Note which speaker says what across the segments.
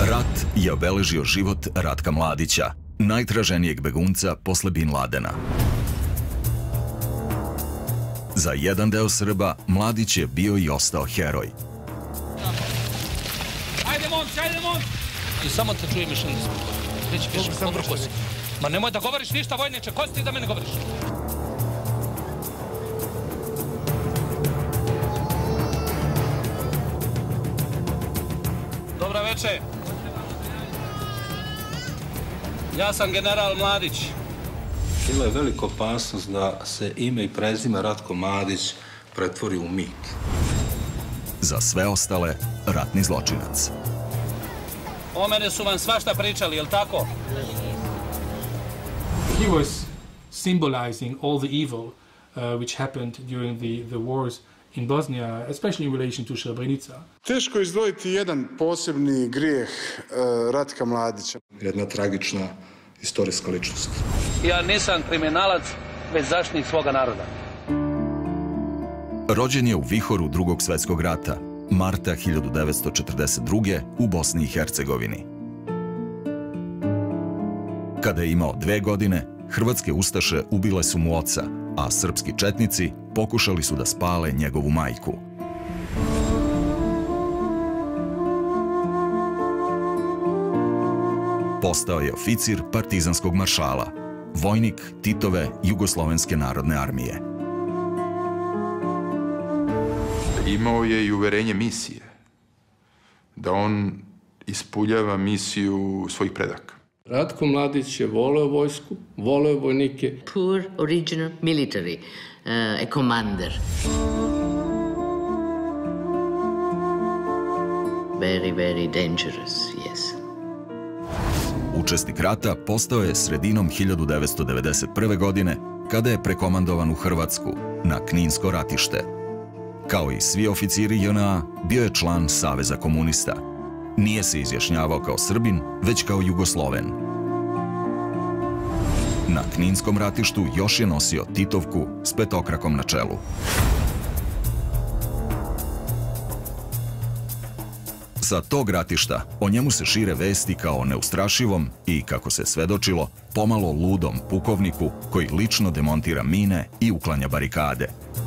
Speaker 1: Rat je obeležio život Ratka Mladića, najtraženijeg begunca posle Bin Ladena. Za jedan deo Srba Mladić je bio i ostao heroj.
Speaker 2: Ajde, momci, ajde, momci! I samo te čujem još nisu. Neći piši, dobro kosi. Ma nemoj da govoriš ništa, vojniče, ko si ti da mene govoriš? Dobra večer. Ja sam general Mladić.
Speaker 3: Bila je velika opasnost da se ime i prezime Ratko Mladić pretvori u mit.
Speaker 1: Za sve ostale, ratni zločinac.
Speaker 2: O mene su vam svašta pričali, jel tako?
Speaker 4: He was symbolizing all the evil which happened during the wars in Bosnia, especially in relation to Srebrenica.
Speaker 5: Teško je izdvojiti jedan posebni grijeh Ratka Mladića.
Speaker 3: Jedna tragična istorijska ličnost.
Speaker 2: Ja nisam kriminalac, već zaštitnik svoga naroda.
Speaker 1: Rođen je u vihoru Drugog svjetskog rata, marta 1942. u Bosni i Hercegovini. Kada je imao 2 godine, hrvatske ustaše ubile su mu oca, a srpski četnici pokušali su da spale njegovu majku. Postao je oficir partizanskog maršala, vojnik Titove Jugoslovenske narodne armije.
Speaker 6: Imao je i uverenje misije, da on ispunjava misiju svojih predaka.
Speaker 7: Ratko Mladić je voleo vojsku, voleo vojnike.
Speaker 8: Poor original military, a commander. Very, very dangerous, yes.
Speaker 1: Učesnik rata postao je sredinom 1991. godine, kada je prekomandovan u Hrvatsku, na Kninsko ratište. Kao i svi oficiri JNA, bio je član Saveza komunista. Nije se izjašnjavao kao Srbin, već kao Jugosloven. Na Kninskom ratištu još je nosio Titovku s petokrakom na čelu. Sa tog ratišta o njemu se šire vesti kao o neustrašivom i, kako se svedočilo, pomalo ludom pukovniku koji lično demontira mine i uklanja barikade.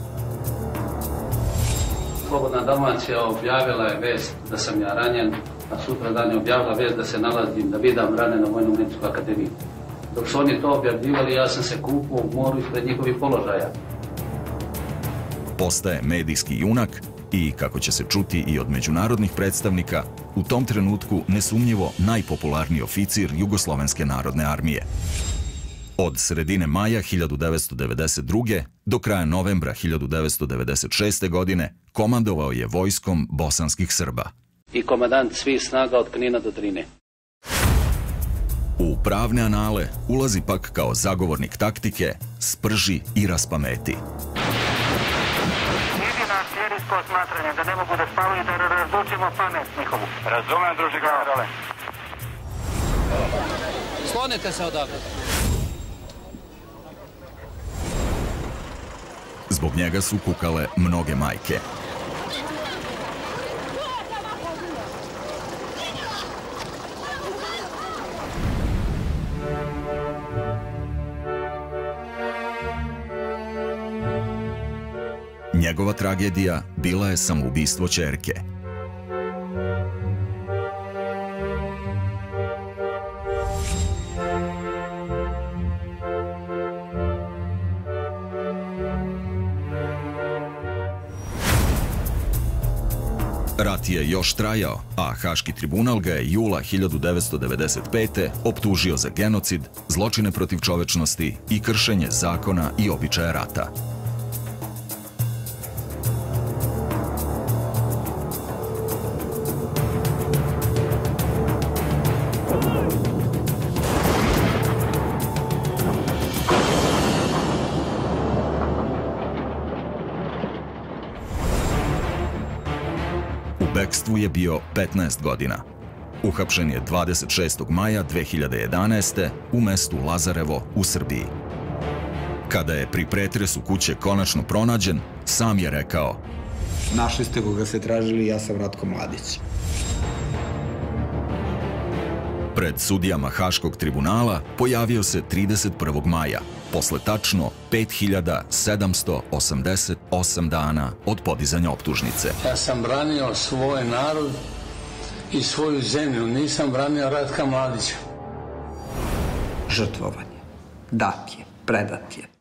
Speaker 2: Slobodna Dalmacija objavila je vest da sam ja ranjen, a sutra dan je objavila vest da se nalazim, da bidam ranjen na Vojnom medicinsku akademiju. Dok su oni to objavljivali, ja sam se kupao u moru ispred njihovih položaja.
Speaker 1: Postaje medijski junak i, kako će se čuti i od međunarodnih predstavnika, u tom trenutku nesumnjivo najpopularniji oficir Jugoslovenske narodne armije. Od sredine maja 1992. do kraja novembra 1996. godine komandovao je vojskom bosanskih Srba.
Speaker 2: I komandant svih snaga od Knina do Drine.
Speaker 1: U pravne anale ulazi pak kao zagovornik taktike, sprži i raspameti.
Speaker 9: Jedina serijsko smatranje da ne mogu da spavaju, da razlučimo pamet njihovu. Razumem, druži generale.
Speaker 2: Slonite se odavde.
Speaker 1: Zbog njega su kukale mnoge majke. Njegova tragedija bila je samoubistvo ćerke. Rat je još trajao, a Haški tribunal ga je jula 1995. optužio za genocid, zločine protiv čovečnosti i kršenje zakona i običaja rata. U bekstvu je bio 15 godina. Uhapšen je 26. maja 2011. u mestu Lazarevo u Srbiji. Kada je pri pretresu kuće konačno pronađen, sam je rekao:
Speaker 10: Našli ste koga ste tražili, ja sam Ratko Mladić.
Speaker 1: Pred sudijama Haškog tribunala pojavio se 31. maja, posle tačno 5788 dana od podizanja optužnice.
Speaker 10: Ja sam branio svoj narod i svoju zemlju, nisam branio Ratka Mladića.
Speaker 11: Žrtvovan je, dat je, predat je.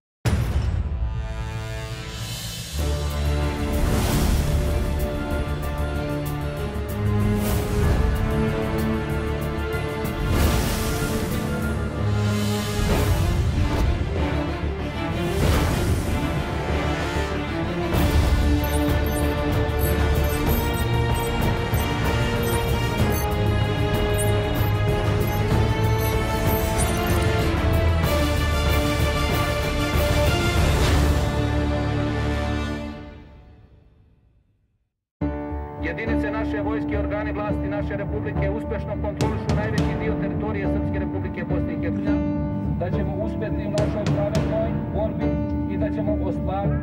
Speaker 12: Jedinice naše vojske i organi vlasti naše republike uspešno kontrolišu najveći dio teritorije Srpske republike Bosne i Hercegovine, da ćemo uspjeti u našoj pravednoj borbi i da ćemo ostvariti.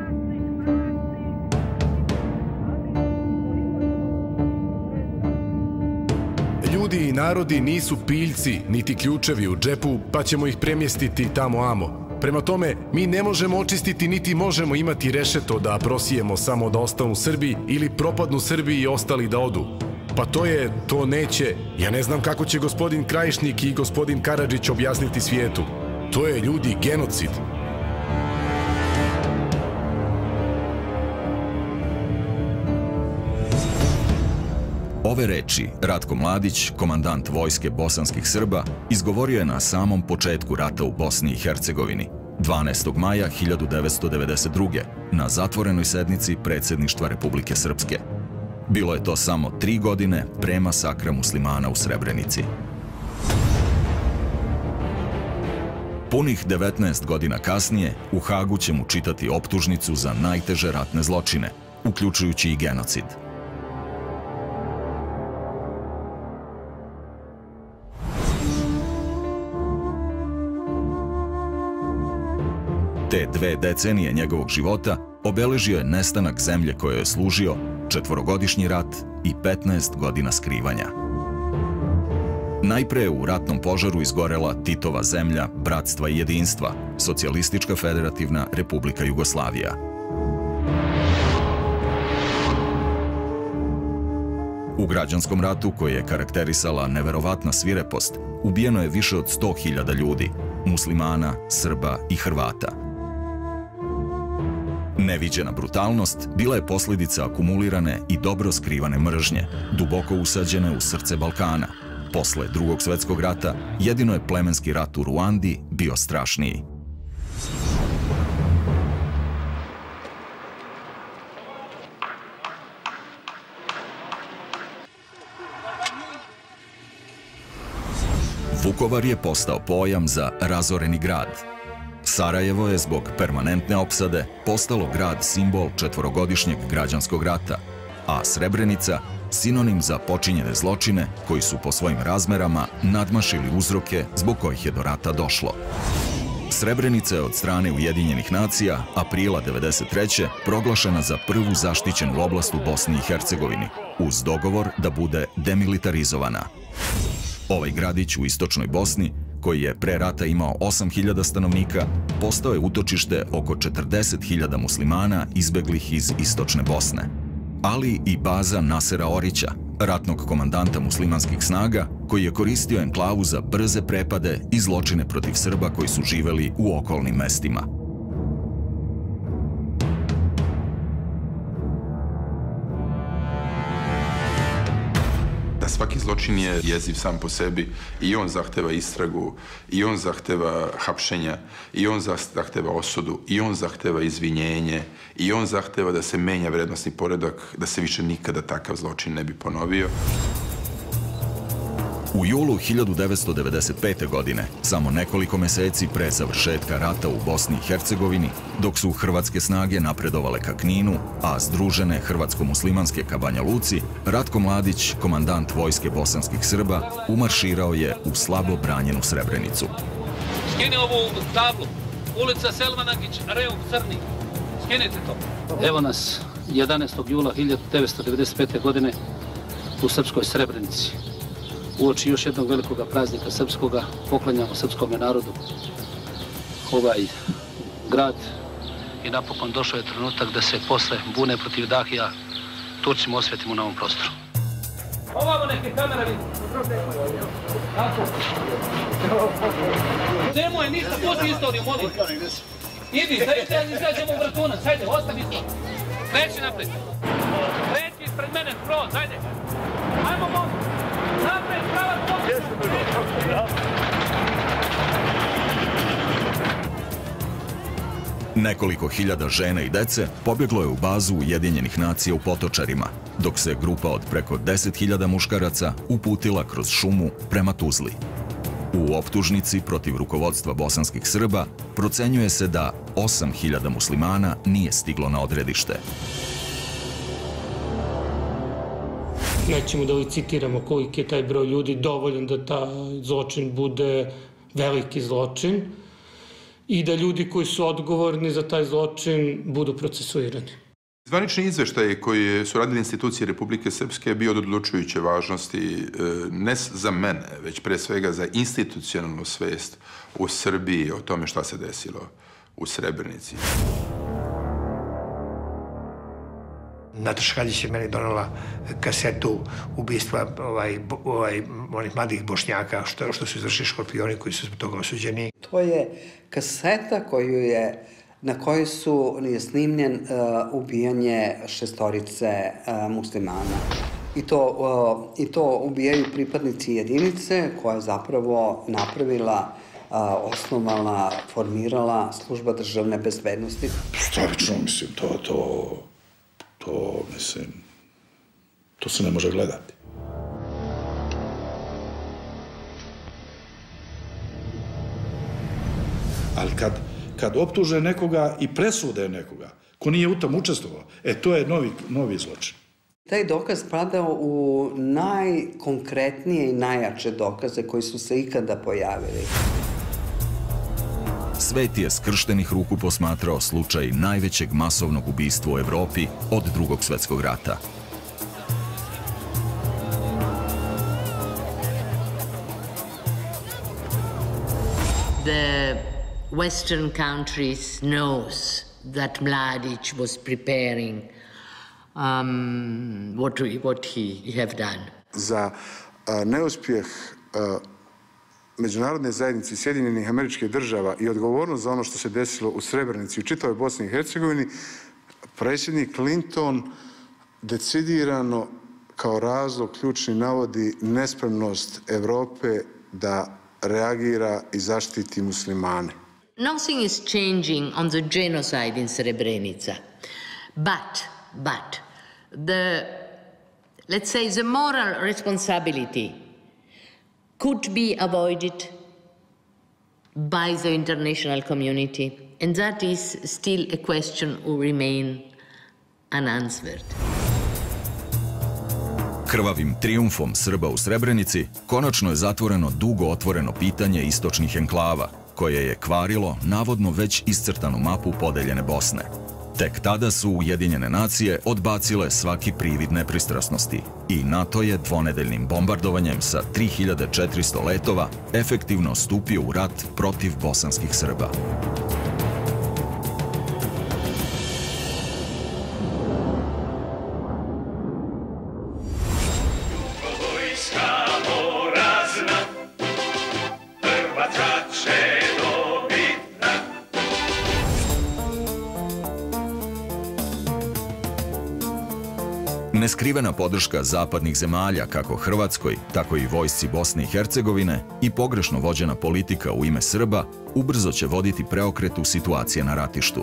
Speaker 13: Ljudi i narodi nisu piljci, niti ključevi u džepu, pa ćemo ih premjestiti tamo amo. Prema tome, mi ne možemo očistiti, niti možemo imati rešeto da prosijemo samo da ostanu Srbi ili propadnu Srbi i ostali da odu. Pa to neće. Ja ne znam kako će gospodin Krajišnik i gospodin Karadžić objasniti svijetu. To je, ljudi, genocid.
Speaker 1: Ove reči Ratko Mladić, komandant vojske bosanskih Srba, izgovorio je na samom početku rata u Bosni i Hercegovini, 12. maja 1992. na zatvorenoj sednici predsjedništva Republike Srpske. Bilo je to samo 3 godine pre masakra muslimana u Srebrenici. Punih 19 godina kasnije, u Hagu će mu čitati optužnicu za najteže ratne zločine, uključujući i genocid. Te 2 decenije njegovog života obeležio je nestanak zemlje kojoj je služio, 4-godišnji rat i 15 godina skrivanja. Najpre je u ratnom požaru izgorela Titova zemlja bratstva i jedinstva, Socijalistička federativna Republika Jugoslavija. U građanskom ratu, koji je karakterisala neverovatna svirepost, ubijeno je više od 100.000 ljudi, muslimana, Srba i Hrvata. Neviđena brutalnost bila je posljedica akumulirane i dobro skrivane mržnje, duboko usađene u srce Balkana. Posle Drugog svjetskog rata, jedino je plemenski rat u Ruandi bio strašniji. Vukovar je postao pojam za razoreni grad. Sarajevo je zbog permanentne opsade postalo grad simbol 4-godišnjeg građanskog rata, a Srebrenica sinonim za počinjene zločine koji su po svojim razmerama nadmašili uzroke zbog kojih je do rata došlo. Srebrenica je od strane Ujedinjenih nacija aprila 1993. proglašena za prvu zaštićenu oblast u Bosni i Hercegovini, uz dogovor da bude demilitarizovana. Ovaj gradić u istočnoj Bosni, koji je pre rata imao 8.000 stanovnika, postao je utočište oko 40.000 muslimana izbeglih iz istočne Bosne, ali i baza Nasera Orića, ratnog komandanta muslimanskih snaga, koji je koristio enklavu za brze prepade i zločine protiv Srba koji su živeli u okolnim mestima.
Speaker 6: Svaki zločin je jeziv sam po sebi i on zahteva istragu, i on zahteva hapšenja, i on zahteva osudu, i on zahteva izvinjenje, i on zahteva da se menja vrednostni poredak, da se više nikada takav zločin ne bi ponovio.
Speaker 1: U julu 1995. godine, samo nekoliko meseci pre završetka rata u Bosni i Hercegovini, dok su hrvatske snage napredovale ka Kninu, a združene hrvatsko-muslimanske ka Banja Luci, Ratko Mladić, komandant vojske bosanskih Srba, umarširao je u slabo branjenu Srebrenicu.
Speaker 2: Skini ovu tablu, ulica Selmanagić, Reuk Crni. Skinite to. Evo nas 11. jula 1995. godine u srpskoj Srebrenici. uoči još jednog velikog praznika srpskoga poklanjamo srpskom narodu ovaj grad i napokon došao je trenutak da se posle bune protiv Dahija Turcima osvetimo na ovom prostoru.
Speaker 12: Ovamo neke kamera vidi. Tako. Nemoj ništa, pusti istoriju, molim. Idi, da izađemo u vrtunac, hajde, ostavi to. Kreći napred. Kreći ispred mene, skroz, hajde. Ajmo, molim. Napred, pravac, molim.
Speaker 1: Nekoliko hiljada žena i dece pobjeglo je u bazu Ujedinjenih nacija u Potočarima, dok se grupa od preko 10.000 muškaraca uputila kroz šumu prema Tuzli. U optužnici protiv rukovodstva bosanskih Srba procenjuje se da 8.000 muslimana nije stiglo na odredište.
Speaker 14: Nećemo da licitiramo koliki je taj broj ljudi dovoljan da taj zločin bude veliki zločin i da ljudi koji su odgovorni za taj zločin budu procesuirani.
Speaker 6: Zvanični izveštaj koji su radili institucije Republike Srpske je bio od odlučujuće važnosti ne za mene, već pre svega za institucionalnu svest u Srbiji o tome šta se desilo u Srebrenici.
Speaker 15: Nataša Kandić je meni donela kasetu ubistva onih mladih Bošnjaka što su izvršili Škorpioni koji su zbog toga osuđeni.
Speaker 11: To je kaseta na kojoj je snimljen ubijanje 6 muslimana. I to ubijaju pripadnici jedinice koja je zapravo napravila, osnovala, formirala služba državne bezbednosti.
Speaker 16: Stravično, mislim, to se ne može gledati. Ali kad optuže nekoga i presude nekoga ko nije u tom učestvovao, to je novi zločin.
Speaker 11: Taj dokaz spada u najkonkretnije i najjače dokaze koji su se ikada pojavili.
Speaker 1: Svet je skrštenih ruku posmatrao slučaj najvećeg masovnog ubistva u Evropi od Drugog svjetskog rata.
Speaker 8: The Western countries knows that Mladić was preparing what he have done.
Speaker 5: Za neuspjeh međunarodne zajednice Sjedinjenih Američkih Država i odgovornost za ono što se desilo u Srebrenici i u čitavoj Bosni i Hercegovini, predsjednik Clinton decidirano kao razlog ključni navodi nespremnost Evrope da reagira i zaštiti muslimane.
Speaker 8: Nothing is changing on the genocide in Srebrenica, but let's say the moral responsibility could be avoided by the international community, and that is still a question who remain unanswered.
Speaker 1: Krvavim trijumfom Srba u Srebrenici konačno je zatvoreno dugo otvoreno pitanje istočnih enklava, koje je kvarilo navodno već iscrtanu mapu podeljene Bosne. Tek tada su Ujedinjene nacije odbacile svaki privid nepristrasnosti i NATO je dvonedeljnim bombardovanjem sa 3400 letova efektivno stupio u rat protiv bosanskih Srba. Neskrivena podrška zapadnih zemalja kako Hrvatskoj, tako i vojsci Bosne i Hercegovine i pogrešno vođena politika u ime Srba ubrzo će voditi preokretu situacije na ratištu.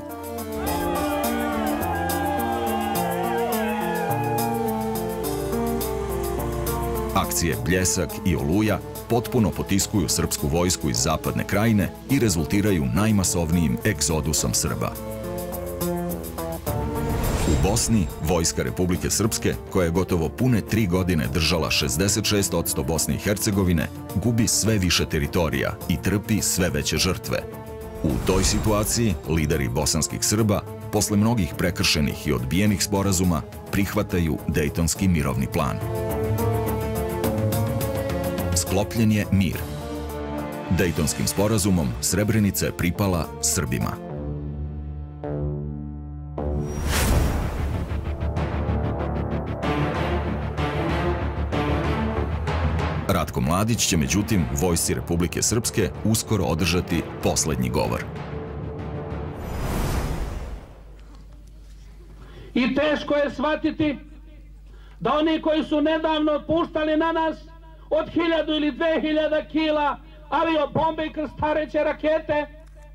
Speaker 1: Akcije Bljesak i Oluja potpuno potiskuju srpsku vojsku iz zapadne krajine i rezultiraju najmasovnijim egzodusom Srba. U Bosni, vojska Republike Srpske, koja je gotovo pune 3 godine držala 66% Bosne i Hercegovine, gubi sve više teritorija i trpi sve veće žrtve. U toj situaciji, lideri bosanskih Srba, posle mnogih prekršenih i odbijenih sporazuma, prihvataju Dejtonski mirovni plan. sklopljen je mir. Dejtonskim sporazumom Srebrenica je pripala Srbima. Ratko Mladić će međutim vojsci Republike Srpske uskoro održati poslednji govor.
Speaker 12: I teško je shvatiti da oni koji su nedavno otpuštali na nas od 1000 ili 2000 kila aviobombe i krstareće rakete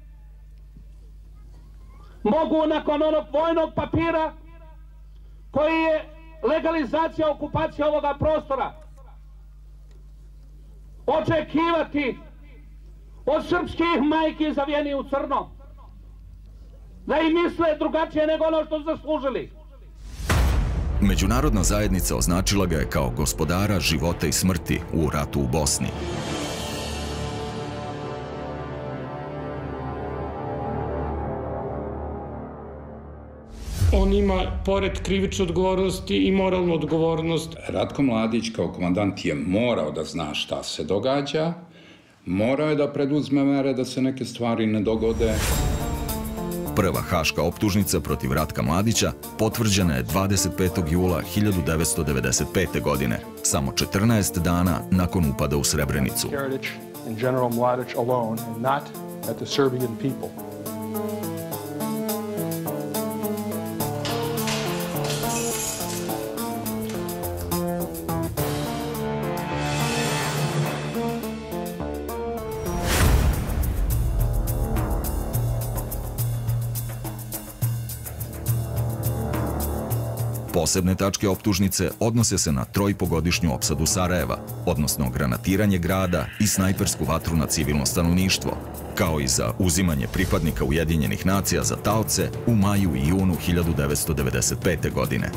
Speaker 12: mogu nakon onog vojnog papira koji je legalizacija okupacije ovoga prostora očekivati od srpskih majki zavijeni u crno da im misle drugačije nego ono što su zaslužili.
Speaker 1: Međunarodna zajednica označila ga je kao gospodara života i smrti u ratu u Bosni.
Speaker 14: On ima, pored krivične odgovornosti, i moralnu odgovornost.
Speaker 17: Ratko Mladić kao komandant je morao da zna šta se događa, morao je da preduzme mere da se neke stvari ne dogode.
Speaker 1: Prva haška optužnica protiv Ratka Mladića potvrđena je 25. jula 1995. godine, samo 14 dana nakon upada u Srebrenicu. Posebne tačke optužnice odnose se na 3,5-godišnju opsadu Sarajeva, odnosno granatiranje grada i snajpersku vatru na civilno stanovništvo, kao i za uzimanje pripadnika Ujedinjenih nacija za taoce u maju i junu 1995. godine.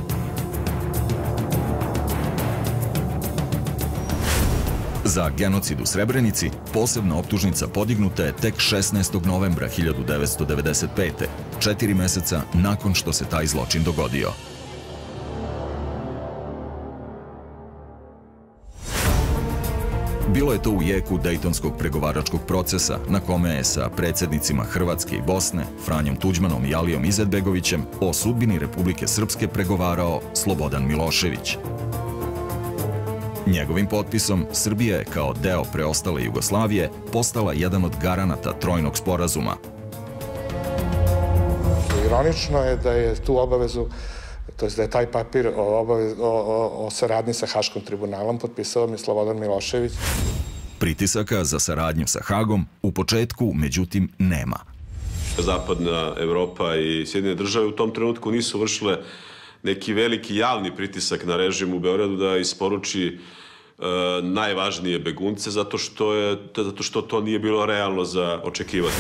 Speaker 1: Za genocid u Srebrenici posebna optužnica podignuta je tek 16. novembra 1995. 4 meseca nakon što se taj zločin dogodio. Bilo je to u jeku Dejtonskog pregovaračkog procesa na kome je sa predsjednicima Hrvatske i Bosne, Franjom Tuđmanom i Alijom Izetbegovićem, o sudbini Republike Srpske pregovarao Slobodan Milošević. Njegovim potpisom Srbija je kao deo preostale Jugoslavije postala jedan od garanata trojnog sporazuma.
Speaker 18: Ironično je da je tu obavezu, to je da je taj papir o saradnji sa Haškom tribunalom potpisao mi Slobodan Milošević.
Speaker 1: Pritisaka za saradnju sa Hagom u početku, međutim, nema.
Speaker 19: Zapadna Evropa i Sjedinjene države u tom trenutku nisu vršile neki veliki javni pritisak na režim u Beogradu da isporuči najvažnije begunce, zato što to nije bilo realno za očekivati.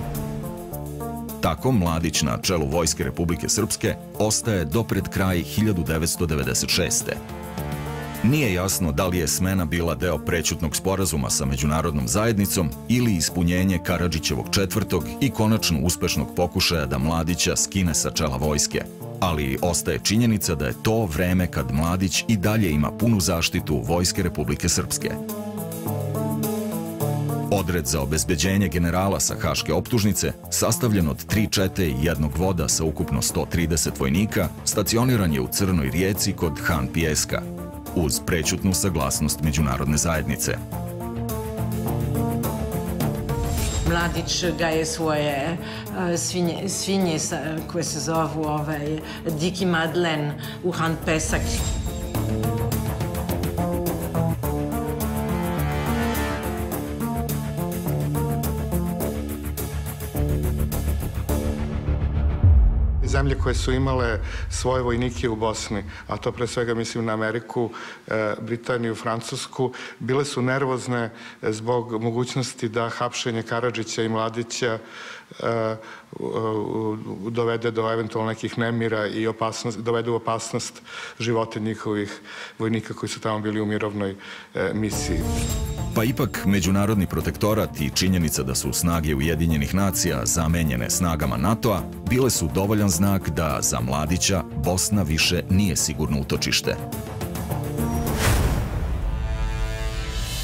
Speaker 1: Tako Mladić na čelu Vojske Republike Srpske ostaje do pred kraj 1996. Nije jasno da li je smena bila deo prećutnog sporazuma sa međunarodnom zajednicom ili ispunjenje Karadžićevog 4. i konačno uspešnog pokušaja da Mladića skine sa čela vojske. Ali ostaje činjenica da je to vreme kad Mladić i dalje ima punu zaštitu Vojske Republike Srpske. Odred za obezbeđenje generala sa haške optužnice, sastavljen od 3 čete i 1 voda sa ukupno 130 vojnika, stacioniran je u Crnoj rijeci kod Han Pijeska, uz prećutnu saglasnost međunarodne zajednice.
Speaker 20: Mladić gaje svoje svinje koje se zovu Diki Madlen u Han Pesak.
Speaker 18: Zemlje koje su imale svoje vojnike u Bosni, a to pre svega mislim na Ameriku, Britaniju, Francusku, bile su nervozne zbog mogućnosti da hapšenje Karadžića i Mladića dovede do eventualno nekih nemira i dovede u opasnost živote njihovih vojnika koji su tamo bili u mirovnoj misiji.
Speaker 1: Pa ipak, međunarodni protektorat i činjenica da su snage Ujedinjenih nacija zamenjene snagama NATO-a bile su dovoljan znak da za Mladića Bosna više nije sigurno utočište.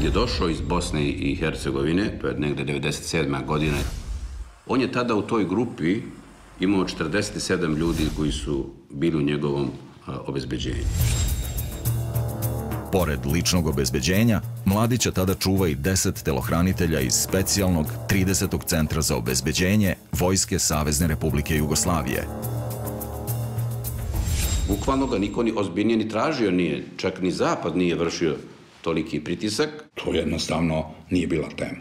Speaker 21: je došao iz Bosne i Hercegovine, to je negde 97. godina. On je tada u toj grupi imao 47 ljudi koji su bili u njegovom obezbeđenju.
Speaker 1: Pored ličnog obezbeđenja, Mladića tada čuva i 10 telohranitelja iz specijalnog 30. centra za obezbeđenje Vojske Savezne Republike Jugoslavije.
Speaker 21: Bukvalno ga niko ni ozbiljnije ni tražio nije, čak ni Zapad nije vršio toliki pritisak.
Speaker 17: To jednostavno nije bila tema.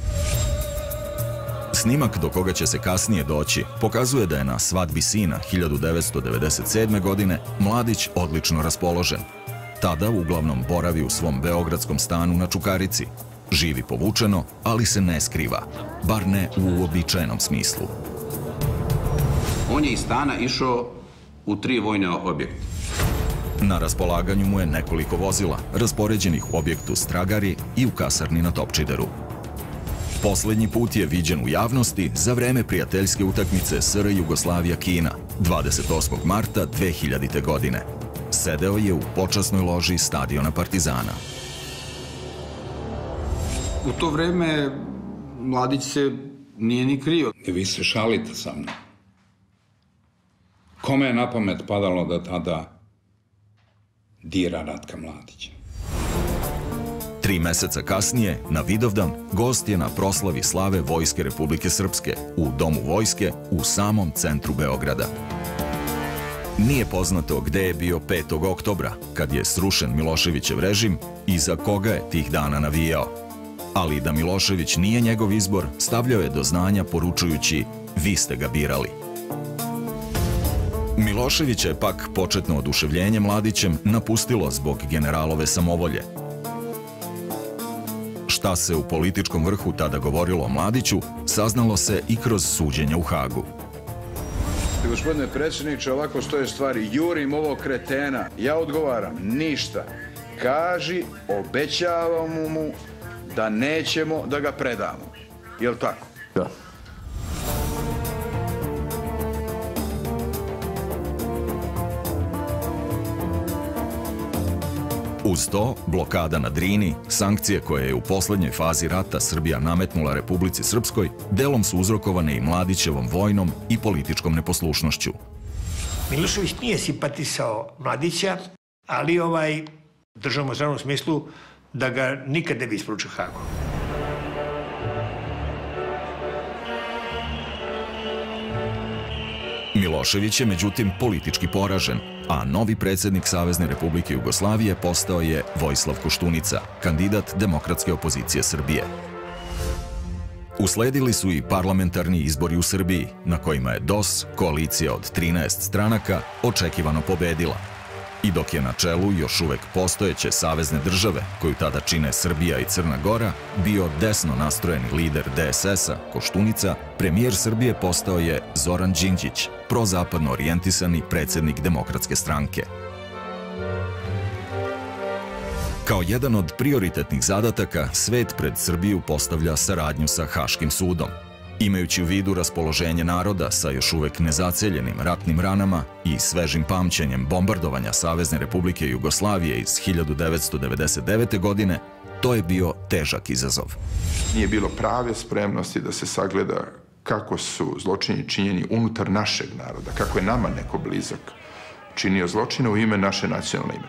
Speaker 1: Snimak do koga će se kasnije doći pokazuje da je na svadbi sina 1997. godine Mladić odlično raspoložen. Tada uglavnom boravi u svom beogradskom stanu na Čukarici. Živi povučeno, ali se ne skriva, bar ne u uobičajenom smislu.
Speaker 21: On je iz stana išao u 3 vojne objekte.
Speaker 1: Na raspolaganju mu je nekoliko vozila, raspoređenih u objektu Stragari i u kasarni na Topčideru. Poslednji put je viđen u javnosti za vreme prijateljske utakmice SR Jugoslavija-Kina, 28. marta 2000. godine. Sedeo je u počasnoj loži stadiona Partizana.
Speaker 17: U to vreme Mladić se nije ni krio. Vi se šalite sa mnom. Kome je na pamet padalo da tada dira Ratka Mladića?
Speaker 1: 3 meseca kasnije, na Vidovdan, gost je na proslavi slave Vojske Republike Srpske u Domu vojske u samom centru Beograda. Nije poznato gde je bio 5. oktobra, kad je srušen Miloševićev režim i za koga je tih dana navijao. Ali da Milošević nije njegov izbor, stavljao je do znanja poručujući "Vi ste ga birali". Miloševića je pak početno oduševljenje Mladićem napustilo zbog generalove samovolje. Šta se u političkom vrhu tada govorilo o Mladiću, saznalo se i kroz suđenje u Hagu.
Speaker 22: Gospodine predsjedniče, ovako stoje stvari. Jurim ovog kretena. Ja odgovaram, ništa. Kaži, obećavamo mu da nećemo da ga predamo. Je li tako? Da.
Speaker 1: Uz to, blokada na Drini, sankcije koje je u poslednjoj fazi rata Srbija nametnula Republici Srpskoj, delom su uzrokovane i Mladićevom vojnom i političkom neposlušnošću.
Speaker 15: Milošević nije simpatisao Mladića, ali držamo u stranom smislu da ga nikad ne bi isporučio Hagu.
Speaker 1: Milošević je međutim politički poražen, a novi predsjednik Savezne Republike Jugoslavije postao je Vojislav Koštunica, kandidat demokratske opozicije Srbije. Usledili su i parlamentarni izbori u Srbiji, na kojima je DOS, koalicija od 13 stranaka, očekivano pobedila. I dok je na čelu još uvek postojeće savezne države, koju tada čine Srbija i Crna Gora, bio desno nastrojeni lider DSS-a, Koštunica, premijer Srbije postao je Zoran Đinđić, prozapadno orijentisani predsjednik Demokratske stranke. Kao jedan od prioritetnih zadataka, svet pred Srbiju postavlja saradnju sa Haškim sudom. Imajući u vidu raspoloženje naroda sa još uvek nezaceljenim ratnim ranama i svežim pamćenjem bombardovanja Savezne Republike Jugoslavije iz 1999. godine, to je bio težak izazov.
Speaker 6: Nije bilo prave spremnosti da se sagleda kako su zločini činjeni unutar našeg naroda, kako je nama neko blizak činio zločine u ime naše nacionalne ime.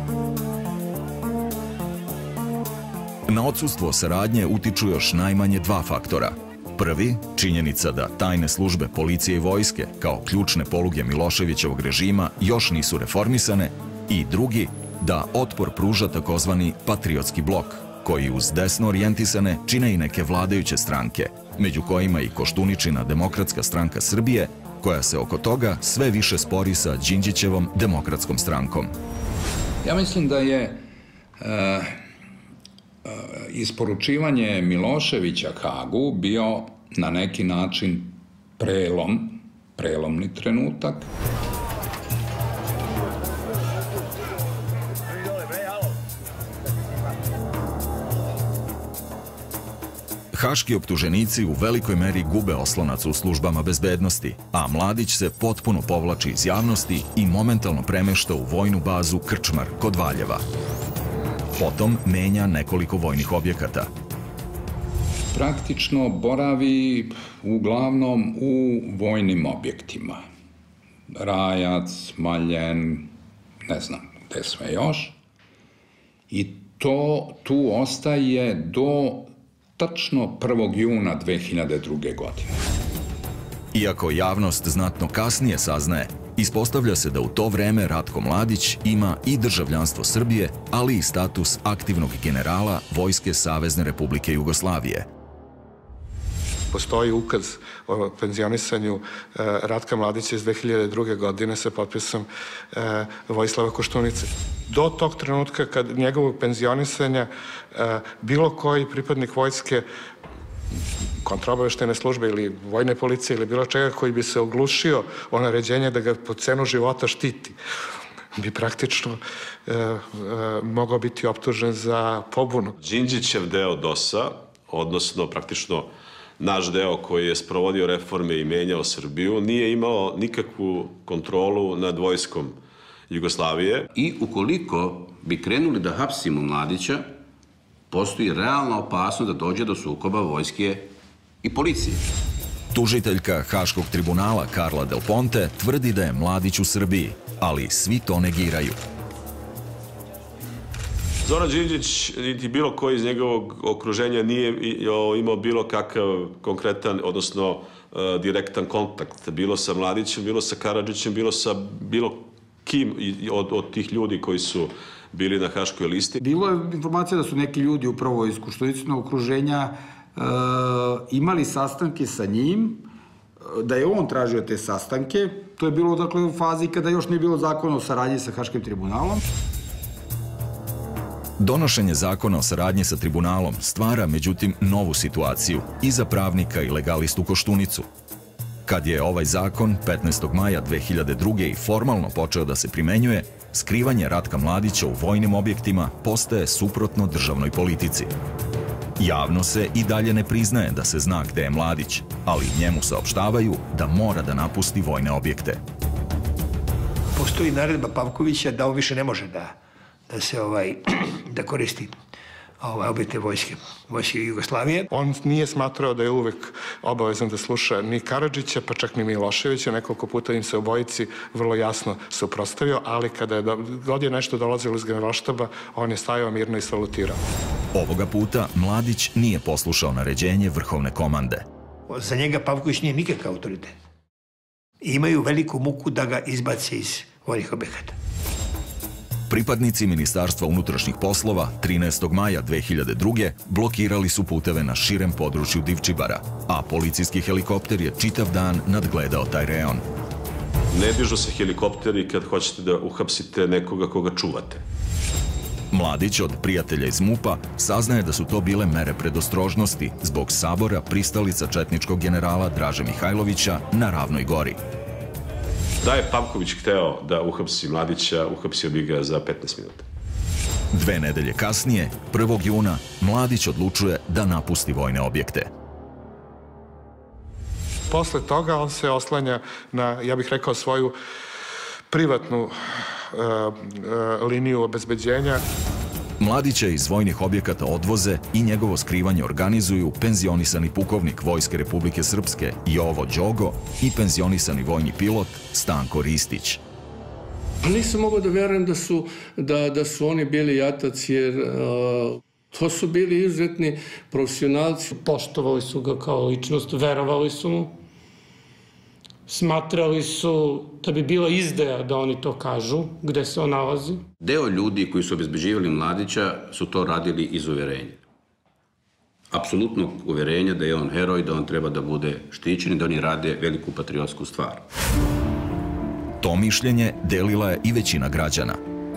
Speaker 1: Na odsustvo saradnje utiču još najmanje 2 faktora. Prvi, činjenica da tajne službe policije i vojske, kao ključne poluge Miloševićevog režima, još nisu reformisane, i drugi, da otpor pruža takozvani patriotski blok, koji uz desno orijentisane čine i neke vladajuće stranke, među kojima i Koštuničina Demokratska stranka Srbije, koja se oko toga sve više spori sa Đinđićevom Demokratskom strankom.
Speaker 17: Ja mislim da je isporučivanje Miloševića Hagu bio na neki način prelomni trenutak.
Speaker 1: Haški optuženici u velikoj meri gube oslonac u službama bezbednosti, a Mladić se potpuno povlači iz javnosti i momentalno premešta u vojnu bazu Krčmar kod Valjeva. Potom menja nekoliko vojnih objekata.
Speaker 17: Praktično boravi uglavnom u vojnim objektima. Rajac, Maljen, ne znam gde sve još. I to tu ostaje do tačno 1. juna 2002. godine.
Speaker 1: Iako javnost znatno kasnije saznaje, ispostavlja se da u to vreme Ratko Mladić ima i državljanstvo Srbije, ali i status aktivnog generala Vojske Savezne Republike Jugoslavije.
Speaker 18: Postoji ukaz o penzionisanju Ratka Mladića iz 2002. godine sa potpisom Vojislava Koštunice. Do tog trenutka kad njegovog penzionisanja bilo koji pripadnik vojske, kontraobaveštajne službe ili vojne policije ili bilo čega koji bi se oglušio o naređenje da ga po cenu života štiti, bi praktično mogao biti optužen za pobunu.
Speaker 19: Đinđićev deo DOS-a, odnosno praktično naš deo koji je sprovodio reforme i menjao Srbiju, nije imao nikakvu kontrolu nad vojskom Jugoslavije.
Speaker 21: I ukoliko bi krenuli da hapsimo Mladića, postoji realna opasnost da dođe do sukoba vojske i policije.
Speaker 1: Tužiteljka Haškog tribunala Karla Del Ponte tvrdi da je Mladić u Srbiji, ali svi to negiraju.
Speaker 19: Zoran Đinđić, niti bilo koji iz njegovog okruženja nije imao bilo kakav konkretan, odnosno direktan kontakt. Bilo sa Mladićem, bilo sa Karadžićem, bilo sa bilo kim od tih ljudi koji su bili na Haškoj listi.
Speaker 3: Bilo je informacija da su neki ljudi upravo iz Koštuničinog okruženja imali sastanke sa njim, da je on tražio te sastanke. To je bilo dakle u fazi kada još nije bilo zakona o saradnji sa Haškim tribunalom.
Speaker 1: Donošenje zakona o saradnji sa tribunalom stvara, međutim, novu situaciju i za pravnika i legalistu Koštunicu. Kad je ovaj zakon 15. maja 2002. i formalno počeo da se primenjuje, skrivanje Ratka Mladića u vojnim objektima postaje suprotno državnoj politici. Javno se i dalje ne priznaje da se zna gde je Mladić, ali njemu saopštavaju da mora da napusti vojne objekte.
Speaker 15: Postoji naredba Pavkovića da on više ne može da koristi objekte vojske Jugoslavije.
Speaker 18: On nije smatrao da je uvek obavezan da sluša ni Karadžića, pa čak ni Miloševića. Nekoliko puta im se obojici vrlo jasno suprotstavio, ali kada je god je nešto dolazilo iz generalštaba, on je stajao mirno i salutirao.
Speaker 1: Ovoga puta Mladić nije poslušao naređenje vrhovne komande.
Speaker 15: Za njega Pavković nije nikakav autoritet. Imaju veliku muku da ga izbace iz vojnih objekata.
Speaker 1: Pripadnici Ministarstva unutrašnjih poslova 13. maja 2002. blokirali su puteve na širem području Divčibara, a policijski helikopter je čitav dan nadgledao taj rejon.
Speaker 19: Ne dižu se helikopteri kad hoćete da uhapsite nekoga koga čuvate.
Speaker 1: Mladić od prijatelja iz MUP-a saznaje da su to bile mere predostrožnosti zbog sabora pristalica četničkog generala Draže Mihajlovića na Ravnoj gori.
Speaker 19: Da je Pavković hteo da uhapsi Mladića, uhapsio bi ga za 15 minuta.
Speaker 1: 2 nedelje kasnije, 1. juna, Mladić odlučuje da napusti vojne objekte.
Speaker 18: Posle toga on se oslanja na, ja bih rekao, svoju privatnu liniju obezbeđenja.
Speaker 1: Mladića iz vojnih objekata odvoze i njegovo skrivanje organizuju penzionisani pukovnik Vojske Republike Srpske Jovo Đogo i penzionisani vojni pilot Stanko Ristić.
Speaker 7: Nisam mogao da verujem da su oni bili jataci, jer to su bili izuzetni profesionalci.
Speaker 14: Poštovali su ga kao ličnost, verovali su mu. Smatrali su da bi bila izdaja da oni to kažu, gde se on nalazi.
Speaker 21: Deo ljudi koji su obezbeđivali Mladića su to radili iz uverenja. Apsolutnog uverenja da je on heroj, da on treba da bude štićen i da oni rade veliku patriotsku stvar.
Speaker 1: To mišljenje delila je i većina građana.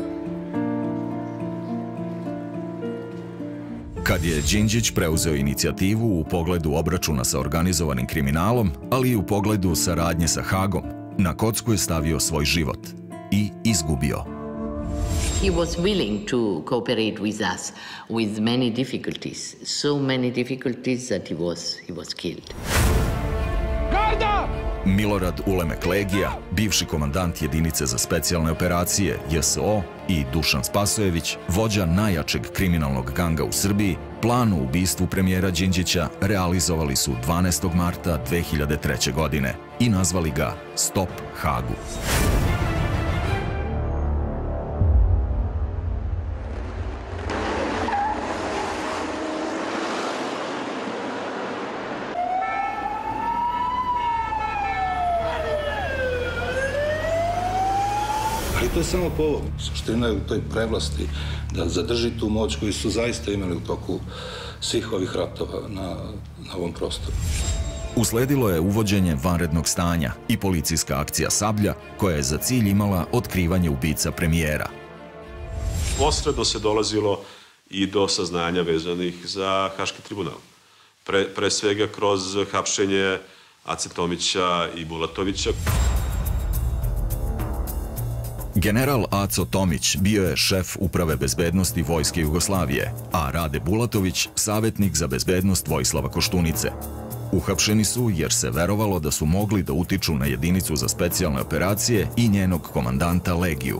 Speaker 1: Kad je Đinđić preuzeo inicijativu u pogledu obračuna sa organizovanim kriminalom, ali i u pogledu saradnje sa Hagom, na kocku je stavio svoj život i izgubio.
Speaker 8: He was willing to cooperate with us with many difficulties, so many difficulties that he was killed.
Speaker 12: Garda!
Speaker 1: Milorad Ulemek Legija, bivši komandant jedinice za specijalne operacije JSO, i Dušan Spasojević, vođa najjačeg kriminalnog ganga u Srbiji, plan o ubistvu premijera Đinđića realizovali su 12. marta 2003. godine i nazvali ga Stop Hagu.
Speaker 16: To je samo povod. Suština je u toj prevlasti da zadrži tu moć koju su zaista imali u toku svih ovih ratova na ovom prostoru.
Speaker 1: Usledilo je uvođenje vanrednog stanja i policijska akcija Sablja, koja je za cilj imala otkrivanje ubica premijera.
Speaker 19: Posredno se dolazilo i do saznanja vezanih za Haški tribunal. Pre svega kroz hapšenje Ace Tomića i Bulatovića.
Speaker 1: General Aco Tomić bio je šef Uprave bezbednosti Vojske Jugoslavije, a Rade Bulatović savjetnik za bezbednost Vojislava Koštunice. Uhapšeni su jer se verovalo da su mogli da utiču na jedinicu za specijalne operacije i njenog komandanta Legiju.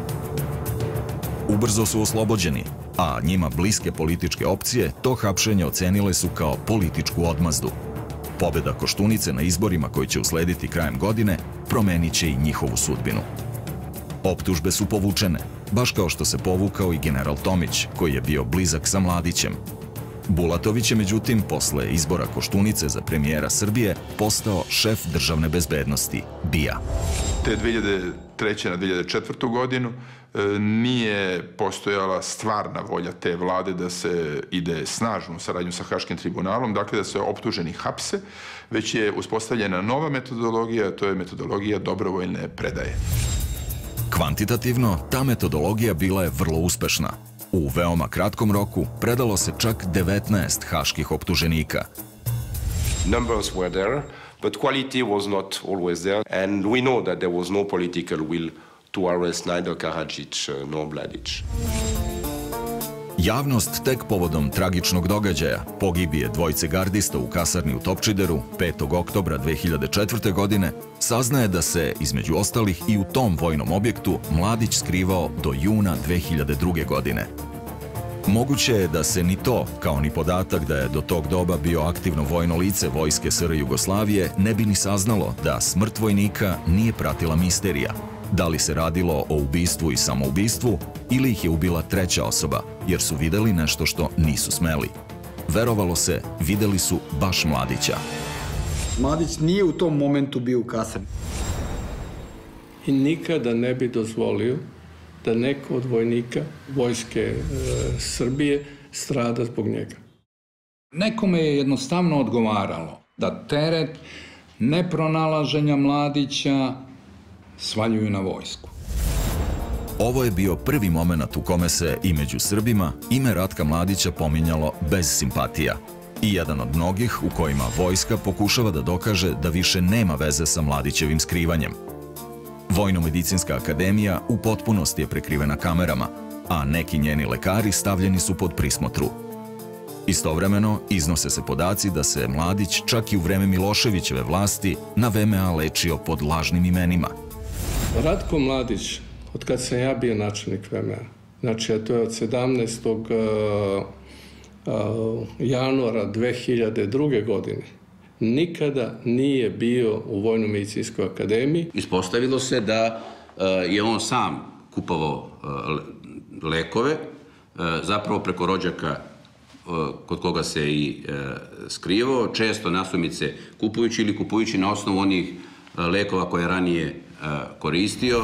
Speaker 1: Ubrzo su oslobođeni, a njima bliske političke opcije to hapšenje ocenile su kao političku odmazdu. Pobjeda Koštunice na izborima koji će uslediti krajem godine promenit će i njihovu sudbinu. Optužbe su povučene, baš kao što se povukao i general Tomić, koji je bio blizak sa Mladićem. Bulatović je, međutim, posle izbora Koštunice za premijera Srbije, postao šef državne bezbednosti, BIA.
Speaker 6: Te 2003. na 2004. godinu nije postojala stvarna volja te vlade da se ide snažnu saradnju sa Haškim tribunalom, dakle da se optuženi hapse, već je uspostavljena nova metodologija, to je metodologija dobrovoljne predaje.
Speaker 1: Kvantitativno, ta metodologija bila je vrlo uspešna. U veoma kratkom roku predalo se čak 19 haških optuženika.
Speaker 4: Numbers were there, but quality was not always there, and we know that there was no political will to arrest neither Karadzic nor Mladić.
Speaker 1: Javnost tek povodom tragičnog događaja, pogibije dvojce gardista u kasarni u Topčideru 5. oktobra 2004. godine, saznaje da se, između ostalih, i u tom vojnom objektu Mladić skrivao do juna 2002. godine. Moguće je da se ni to, kao ni podatak da je do tog doba bio aktivno vojno lice Vojske SR Jugoslavije, ne bi ni saznalo da smrt vojnika nije pratila misterija. Da li se radilo o ubistvu i samoubistvu ili ih je ubila treća osoba, jer su videli nešto što nisu smeli. Verovalo se, videli su baš Mladića.
Speaker 3: Mladić nije u tom momentu bio u kasarni.
Speaker 7: I nikada ne bi dozvolio da neko od vojnika Vojske Srbije strada zbog njega.
Speaker 17: Nekome je jednostavno odgovaralo da teret nepronalaženja Mladića svaljuju na vojsku.
Speaker 1: Ovo je bio prvi moment u kome se i među Srbima ime Ratka Mladića pominjalo bez simpatija. I jedan od mnogih u kojima vojska pokušava da dokaže da više nema veze sa Mladićevim skrivanjem. Vojno-medicinska akademija u potpunosti je prekrivena kamerama, a neki njeni lekari stavljeni su pod prismotru. Istovremeno, iznose se podaci da se Mladić čak i u vreme Miloševićeve vlasti na VMA lečio pod lažnim imenima.
Speaker 7: Ratko Mladić, od kad sam ja bio načelnik VMA, znači to je od 17. januara 2002. godine, nikada nije bio u Vojno-medicinskoj akademiji.
Speaker 21: Ispostavilo se da je on sam kupovao lekove, zapravo preko rođaka kod koga se i skrivao, često nasumice kupujući ili kupujući na osnovu onih lekova koje je ranije koristio.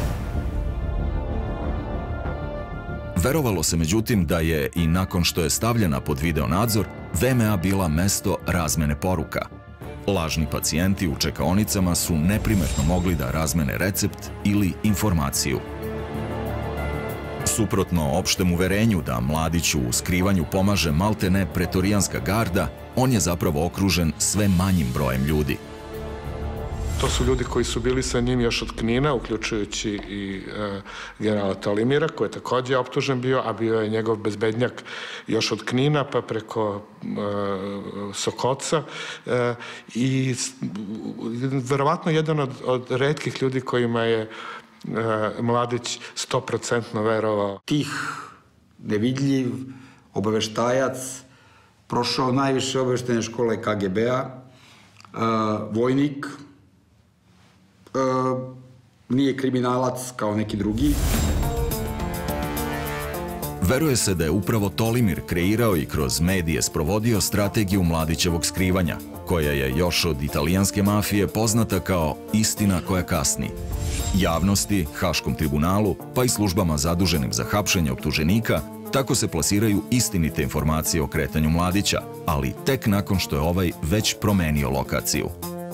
Speaker 1: Verovalo se, međutim, da je i nakon što je stavljena pod video nadzor, VMA bila mesto razmene poruka. Lažni pacijenti u čekaonicama su neprimetno mogli da razmene recept ili informaciju. Suprotno opštem uverenju da Mladiću u skrivanju pomaže maltene pretorijanska garda, on je zapravo okružen sve manjim brojem ljudi.
Speaker 18: To su ljudi koji su bili sa njim još od Knina, uključujući i generala Talimira, koji je takođe optužen bio, a bio je njegov bezbednjak još od Knina, pa preko Sokoca. I verovatno jedan od retkih ljudi kojima je Mladić 100% verovao.
Speaker 3: Tih nevidljiv obaveštajac, prošao najviše obaveštene škole KGB-a, vojnik, nije kriminalac kao neki drugi.
Speaker 1: Veruje se da je upravo Tolimir kreirao i kroz medije sprovodio strategiju Mladićevog skrivanja, koja je još od italijanske mafije poznata kao istina koja kasni. Javnosti, Haškom tribunalu, pa i službama zaduženim za hapšenje optuženika, tako se plasiraju istinite informacije o kretanju Mladića, ali tek nakon što je ovaj već promenio lokaciju.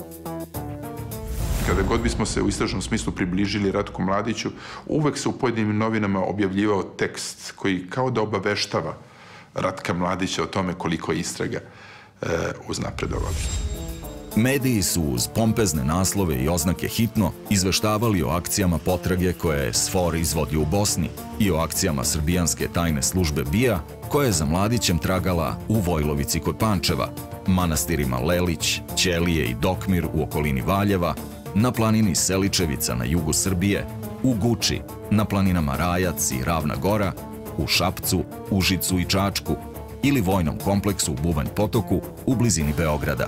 Speaker 6: Kada god bismo se u istražnom smislu približili Ratku Mladiću, uvek se u pojedinim novinama objavljivao tekst koji kao da obaveštava Ratka Mladića o tome koliko je istraga uznapredovala.
Speaker 1: Mediji su uz pompezne naslove i oznake hitno izveštavali o akcijama potrage koje je SFOR izvodio u Bosni i o akcijama srbijanske tajne službe BIA koja je za Mladićem tragala u Vojlovici kod Pančeva, manastirima Lelić, Ćelije i Dokmir u okolini Valjeva, na planini Seličevica na jugu Srbije, u Guči, na planinama Rajac i Ravna Gora, u Šapcu, Užicu i Čačku ili vojnom kompleksu u Bubanj Potoku u blizini Beograda.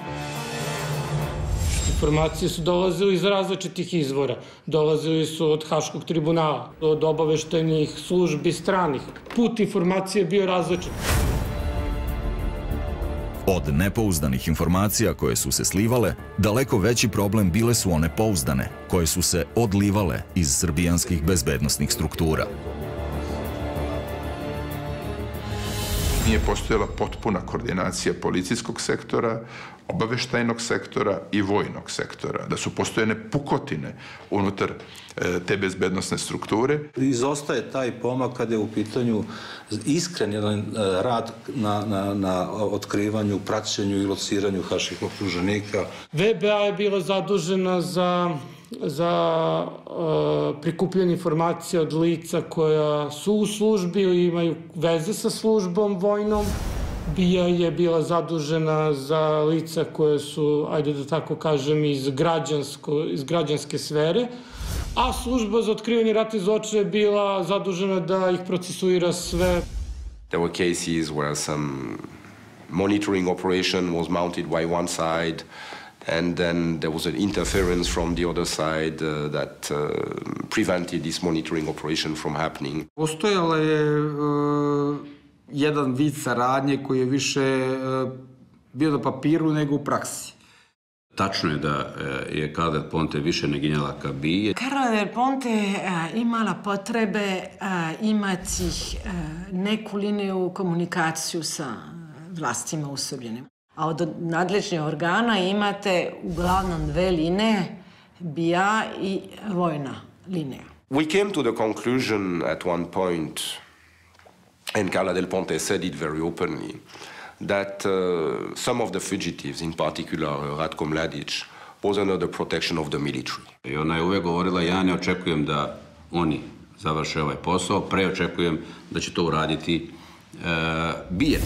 Speaker 14: Informacije su dolazile iz različitih izvora. Dolazili su od Haškog tribunala, od obaveštajnih službi stranih. Put informacije je bio različit.
Speaker 1: Od nepouzdanih informacija koje su se slivale, daleko veći problem bile su one pouzdane, koje su se odlivale iz srbijanskih bezbednosnih struktura.
Speaker 6: Nije postojala potpuna koordinacija policijskog sektora, obaveštajnog sektora i vojnog sektora, da su postojene pukotine unutar te bezbednosne strukture.
Speaker 16: Izostaje taj pomak kada je u pitanju iskren jedan rad na otkrivanju, praćenju i lociranju haških optuženika.
Speaker 14: VBA je bila zadužena za prikupljanje informacija od lica koja su u službi ili imaju veze sa službom vojnom. BIA je bila zadužena za lica koje su, ajde da tako kažem, iz građanske sfere, a služba za otkrivanje ratnih zločina je bila zadužena da ih procesuira sve.
Speaker 4: There were cases where some monitoring operation was mounted by one side, and then there was an interference from the other side that prevented this monitoring operation from happening.
Speaker 3: Postojala je jedan vid saradnje koji je više bio na papiru nego u praksi.
Speaker 21: Tačno je da je Carla Del Ponte više neginjala ka BIA.
Speaker 20: Carla Del Ponte imala potrebe imati neku liniju komunikaciju sa vlastima u Srbiji. A od nadležnih organa imate uglavnom dve linije, BIA i vojna linija.
Speaker 4: We came to the conclusion at one point, and Carla Del Ponte said it very openly, that some of the fugitives, in particular Ratko Mladić, was under the protection of the military.
Speaker 21: I ona je uvek govorila, ja ne očekujem da oni završe ovaj posao, pre očekujem da će to uraditi BIA.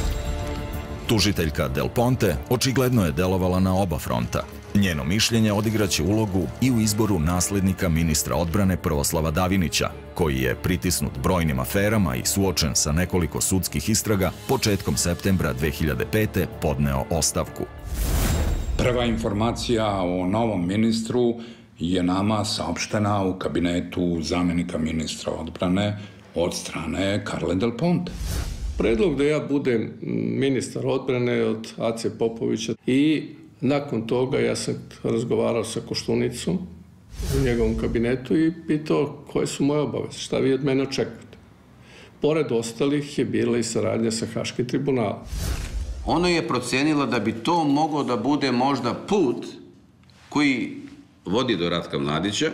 Speaker 1: Tužiteljka Del Ponte očigledno je delovala na oba fronta. Njeno mišljenje odigraće ulogu i u izboru naslednika ministra odbrane Prvoslava Davinića, koji je pritisnut brojnim aferama i suočen sa nekoliko sudskih istraga, početkom septembra 2005. podneo ostavku.
Speaker 17: Prva informacija o novom ministru je nama saopštena u kabinetu zamenika ministra odbrane od strane Carle Del Ponte.
Speaker 7: Predlog da ja budem ministar odbrane od Ace Popovića i nakon toga ja sam razgovarao sa Koštunicom u njegovom kabinetu i pitao koje su moje obaveze, šta vi od mene očekujete. Pored ostalih je bila i saradnja sa Haškim tribunalom.
Speaker 21: Ona je procenila da bi to moglo da bude možda put koji vodi do Ratka Mladića.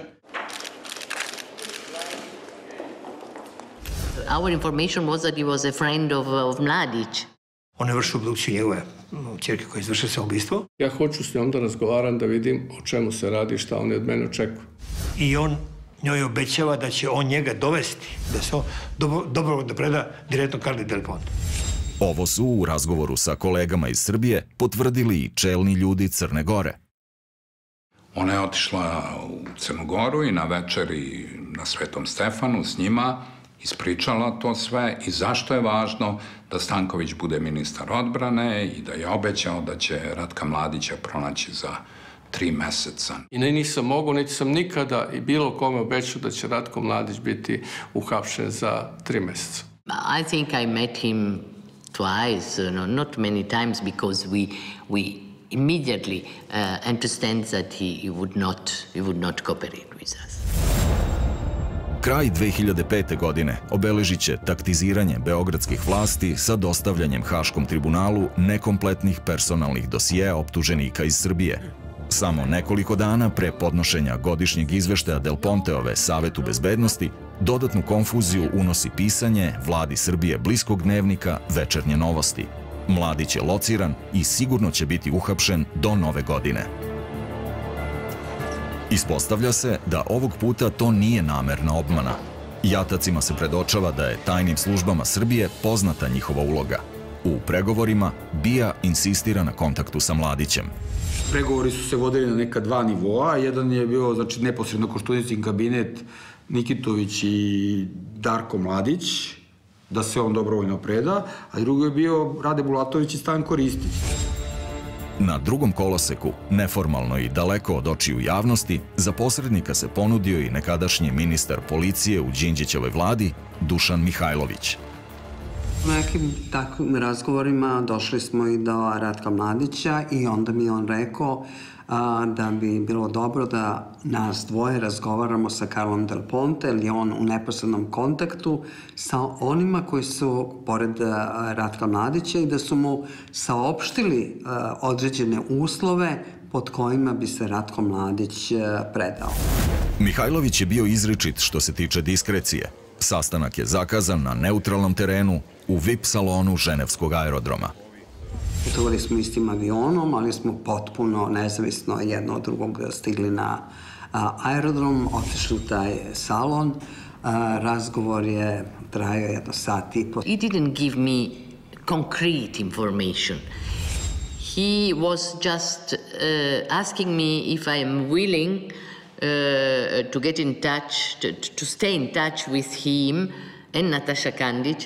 Speaker 8: Our information was that he was a friend of Mladić.
Speaker 15: On je vršio obdukciju njegove ćerke koja je izvršila samoubistvo.
Speaker 7: Ja hoću s njom da razgovaram, da vidim o čemu se radi, šta oni od mene očekuju.
Speaker 15: I on njoj obećava da će on njega dovesti, da se on dobro da preda direktno Carli Del Ponte.
Speaker 1: Ovo su u razgovoru sa kolegama iz Srbije potvrdili i čelni ljudi Crne Gore.
Speaker 17: Ona je otišla u Crnu Goru i na večeri na Svetom Stefanu s njima ispričala to sve i zašto je važno da Stanković bude ministar odbrane i da je obećao da će Ratka Mladića pronaći za 3 meseca.
Speaker 7: I nisam mogao, niti sam nikada i bilo kome obećao da će Ratko Mladić biti uhapšen za 3 meseca.
Speaker 8: I think I met him twice, not many times, because we immediately understand that he would not cooperate with us.
Speaker 1: Kraj 2005. godine obeležit će taktiziranje beogradskih vlasti sa dostavljanjem Haškom tribunalu nekompletnih personalnih dosijeja optuženika iz Srbije. Samo nekoliko dana pre podnošenja godišnjeg izveštaja Del Ponteove Savetu bezbednosti, dodatnu konfuziju unosi pisanje vladi Srbije bliskog dnevnika Večernje novosti. Mladić je lociran i sigurno će biti uhapšen do nove godine. Ispostavlja se da ovog puta to nije namerna obmana. Jatacima se predočava da je tajnim službama Srbije poznata njihova uloga. U pregovorima BIA insistira na kontaktu sa Mladićem.
Speaker 3: Pregovori su se vodili na neka 2 nivoa. Jedan je bio, znači, neposredno Koštunicin kabinet Nikitović i Darko Mladić, da se on dobrovoljno preda, a drugo je bio Rade Bulatović i Stanko Ristić.
Speaker 1: Na drugom koloseku, neformalno i daleko od očiju javnosti, za posrednika se ponudio i nekadašnji ministar policije u Đinđićevoj vladi, Dušan Mihajlović.
Speaker 11: U nekim takvim razgovorima došli smo i do Ratka Mladića i onda mi je on rekao da bi bilo dobro da nas dvoje razgovaramo sa Carlom Del Ponte, jer je on u neposrednom kontaktu sa onima koji su pored Ratka Mladića i da su mu saopštili određene uslove pod kojima bi se Ratko Mladić predao.
Speaker 1: Mihajlović je bio izričit što se tiče diskrecije. Sastanak je zakazan na neutralnom terenu u VIP salonu Ženevskog aerodroma.
Speaker 11: Putovali smo istim avionom, ali smo potpuno nezavisno jedno od drugog stigli na aerodrom, otišli u taj salon. Razgovor je trajao 1 sat i po.
Speaker 8: He didn't give me concrete information. He was just asking me if I am willing to get in touch, to stay in touch with him and Natasha Kandić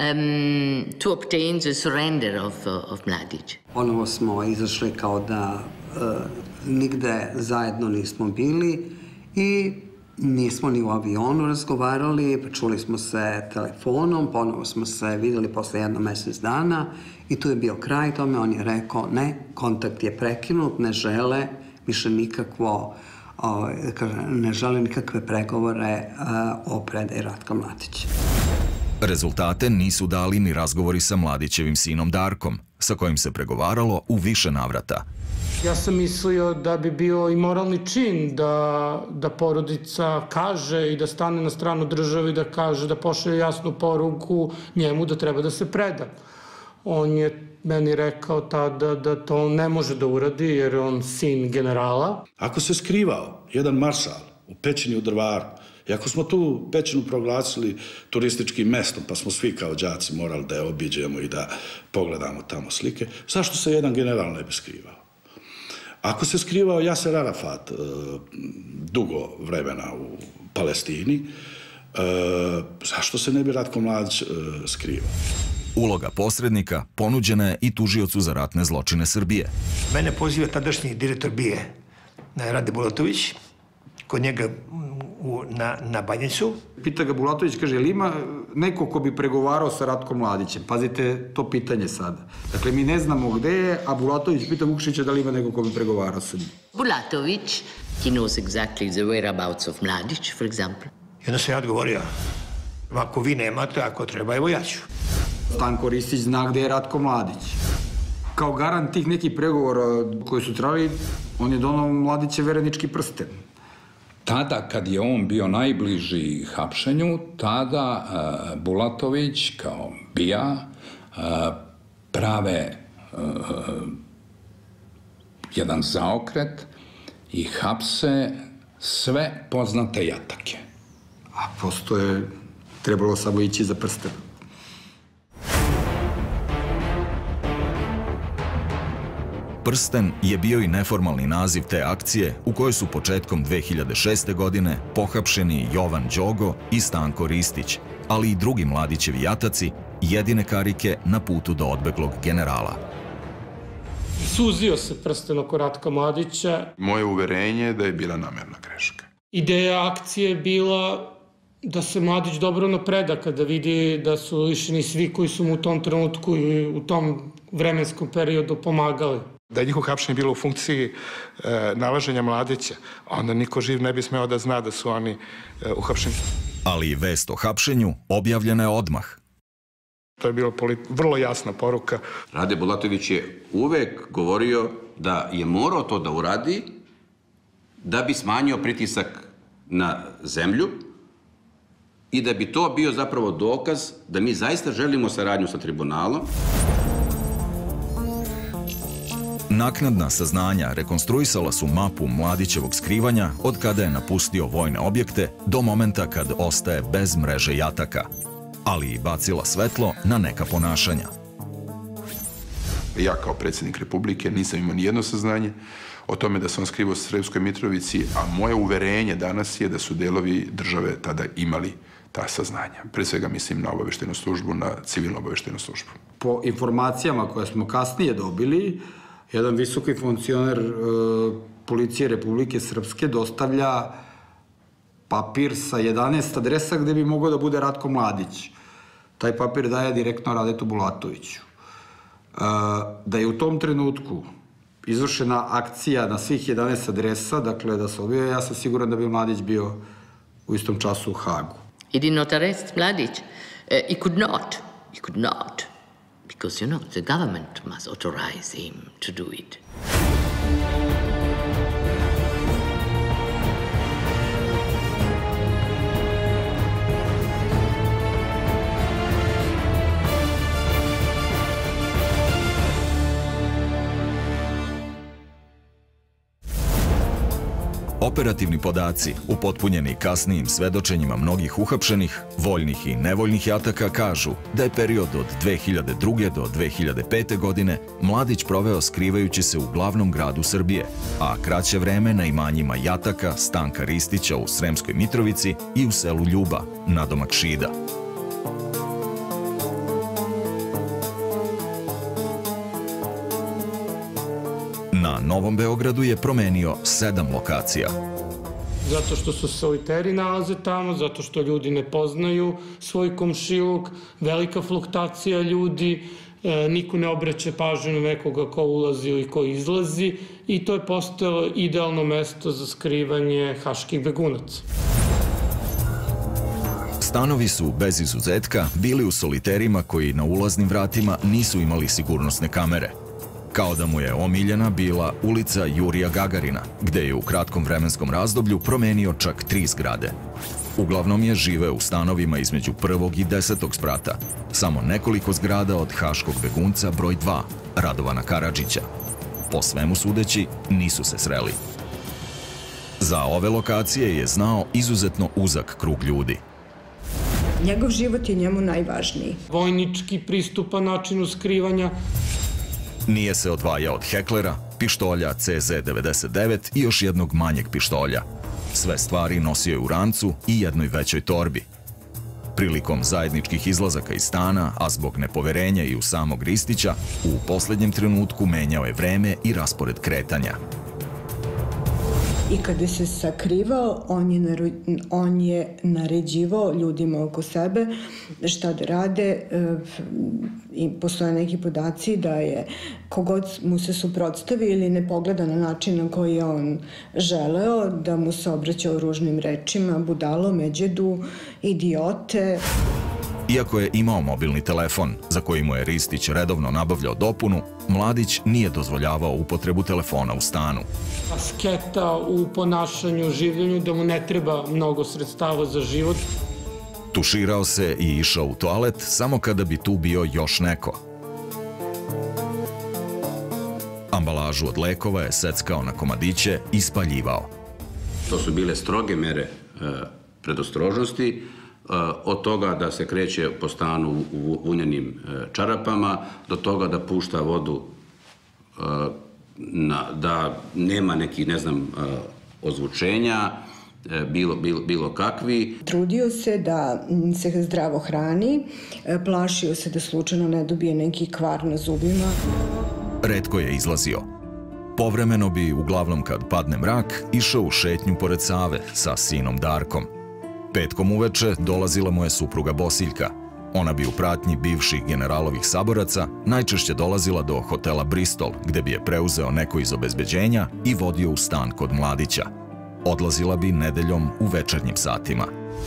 Speaker 8: to obtain the surrender of Mladić.
Speaker 11: Ponovo smo izašli kao da nigde zajedno nismo bili i nismo ni u avionu razgovarali, čuli smo se telefonom, ponovo smo se videli posle 1 mesec dana i tu je bio kraj tome. On je rekao ne, kontakt je prekinut, ne žele više nikakvo, ne žele nikakve pregovore o predaji Ratka Mladića.
Speaker 1: Rezultate nisu dali ni razgovori sa Mladićevim sinom Darkom, sa kojim se pregovaralo u više navrata.
Speaker 14: Ja sam mislio da bi bio i moralni čin da porodica kaže i da stane na stranu države i da kaže, da pošalje jasnu poruku njemu da treba da se preda. On je meni rekao tada da to ne može da uradi jer je on sin generala.
Speaker 9: Ako se skrivao jedan maršal u pećini u Drvaru, i ako smo tu pećinu proglasili turističkim mestom, pa smo svi kao đaci morali da je obiđemo i da pogledamo tamo slike, zašto se jedan general ne bi skrivao? Ako se skrivao Jaser Arafat dugo vremena u Palestini, zašto se ne bi Ratko Mladić skrivao?
Speaker 1: Uloga posrednika ponuđena je i tužiocu za ratne zločine Srbije.
Speaker 15: Mene poziva tadašnji direktor BIA, Rade Bulatović, kod njega na Banjicu.
Speaker 3: Pita ga Bulatović, kaže, ili ima neko ko bi pregovarao sa Ratkom Mladićem? Pazite to pitanje sada. Dakle, mi ne znamo gde je, a Bulatović pita Vukšića da li ima neko ko bi pregovarao sa njim.
Speaker 8: Bulatović, he knows exactly the whereabouts of Mladić, for example.
Speaker 15: I onda sam ja odgovorio, ako vi nemate, ako treba, evo ja ću.
Speaker 3: Stanko Ristić zna gde je Ratko Mladić. Kao garant tih nekih pregovora koji su trajali, on je donao Mladiće verenički prsten.
Speaker 17: Tada, kad je on bio najbliži hapšenju, tada Bulatović, kao BIA, prave jedan zaokret i hapse sve poznate jatake.
Speaker 3: A postoje, trebalo samo ići za prsten.
Speaker 1: Prsten je bio i neformalni naziv te akcije u kojoj su početkom 2006. godine pohapšeni Jovan Đogo i Stanko Ristić, ali i drugi Mladićevi jataci, jedine karike na putu do odbeglog generala.
Speaker 14: Suzio se prsten oko Ratka Mladića.
Speaker 6: Moje uverenje je da je bila namerna greška.
Speaker 14: Ideja akcije je bila da se Mladić dobro napreda kada vidi da su lišeni svi koji su mu u tom trenutku i u tom vremenskom periodu pomagali.
Speaker 18: Da je njihovo hapšenje bilo u funkciji nalaženja Mladića, onda niko živ ne bi smeo da zna da su oni uhapšeni.
Speaker 1: Ali vest o hapšenju objavljena je odmah.
Speaker 18: To je bila vrlo jasna poruka.
Speaker 21: Rade Bulatović je uvek govorio da je morao to da uradi da bi smanjio pritisak na zemlju i da bi to bio zapravo dokaz da mi zaista želimo saradnju sa tribunalom.
Speaker 1: Naknadna saznanja rekonstruisala su mapu Mladićevog skrivanja od kada je napustio vojne objekte do momenta kad ostaje bez mreže jataka, ali i bacila svetlo na neka ponašanja.
Speaker 6: Ja kao predsjednik Republike nisam imao nijedno saznanje o tome da sam skrivao u Sremskoj Mitrovici, a moje uverenje danas je da su delovi države tada imali ta saznanja. Pre svega mislim na obaveštenu službu, na civilnu obaveštenu službu.
Speaker 3: Po informacijama koje smo kasnije dobili, jedan visoki funkcioner Policije Republike Srpske dostavlja papir sa 11 adresa gde bi mogao da bude Ratko Mladić. Taj papir daje direktno Radetu Bulatoviću. Da je u tom trenutku izvršena akcija na svih 11 adresa, dakle da se objave, ja sam siguran da bi Mladić bio u istom času u Hagu.
Speaker 8: He did not arrest Mladić. He could not. He could not. Because, you know, the government must authorize him to do it.
Speaker 1: Operativni podaci, upotpunjeni kasnijim svedočenjima mnogih uhapšenih, voljnih i nevoljnih jataka, kažu da je period od 2002. do 2005. godine Mladić proveo skrivajući se u glavnom gradu Srbije, a kraće vreme na imanjima jataka Stanka Ristića u Sremskoj Mitrovici i u selu Ljuba, nadomak Šida. Na Novom Beogradu je promenio 7 lokacija.
Speaker 14: Zato što su soliteri nalaze tamo, zato što ljudi ne poznaju svoj komšiluk, velika fluktacija ljudi, niko ne obraća pažnju na nekoga ko ulazi ili ko izlazi i to je postalo idealno mesto za skrivanje haških begunaca.
Speaker 1: Stanovi su, bez izuzetka, bili u soliterima koji na ulaznim vratima nisu imali sigurnosne kamere. Kao da mu je omiljena bila ulica Jurija Gagarina, gde je u kratkom vremenskom razdoblju promenio čak 3 zgrade. Uglavnom je živeo u stanovima između 1. i 10. sprata, samo nekoliko zgrada od haškog begunca broj 2, Radovana Karadžića. Po svemu sudeći, nisu se sreli. Za ove lokacije je znao izuzetno uzak krug ljudi.
Speaker 10: Njegov život je njemu najvažniji.
Speaker 14: Vojnički pristupa načinu skrivanja.
Speaker 1: Nije se odvajao od heklera, pištolja CZ-99 i još jednog manjeg pištolja. Sve stvari nosio je u rancu i jednoj većoj torbi. Prilikom zajedničkih izlazaka iz stana, a zbog nepoverenja i u samog Ristića, u poslednjem trenutku menjao je vreme i raspored kretanja.
Speaker 10: I kada se sakrivao, on je naređivao ljudima oko sebe šta da rade i postoje neki podaci da je kogod mu se suprotstavi ili ne pogleda na način na koji je on želeo, da mu se obraćao ružnim rečima, budalo, međedu, idiote.
Speaker 1: Iako je imao mobilni telefon, za koji mu je Ristić redovno nabavljao dopunu, Mladić nije dozvoljavao upotrebu telefona u stanu.
Speaker 14: Asketa u ponašanju, življenju, da mu ne treba mnogo sredstava za život.
Speaker 1: Tuširao se i išao u toalet samo kada bi tu bio još neko. Ambalažu od lekova je seckao na komadiće i spaljivao.
Speaker 21: To su bile stroge mere predostrožnosti, od toga da se kreće po stanu u vunjenim čarapama, do toga da pušta vodu, da nema nekih, ne znam, ozvučenja, bilo kakvi.
Speaker 10: Trudio se da se zdravo hrani, plašio se da slučajno ne dobije neki kvar na zubima.
Speaker 1: Retko je izlazio. Povremeno bi, uglavnom kad padne mrak, išao u šetnju pored Save sa sinom Darkom. Petkom uveče dolazila mu je supruga Bosiljka. Ona bi u pratnji bivših generalovih saboraca najčešće dolazila do hotela Bristol, gde bi je preuzeo neko iz obezbeđenja i vodio u stan kod Mladića. Odlazila bi nedeljom u večernjim satima.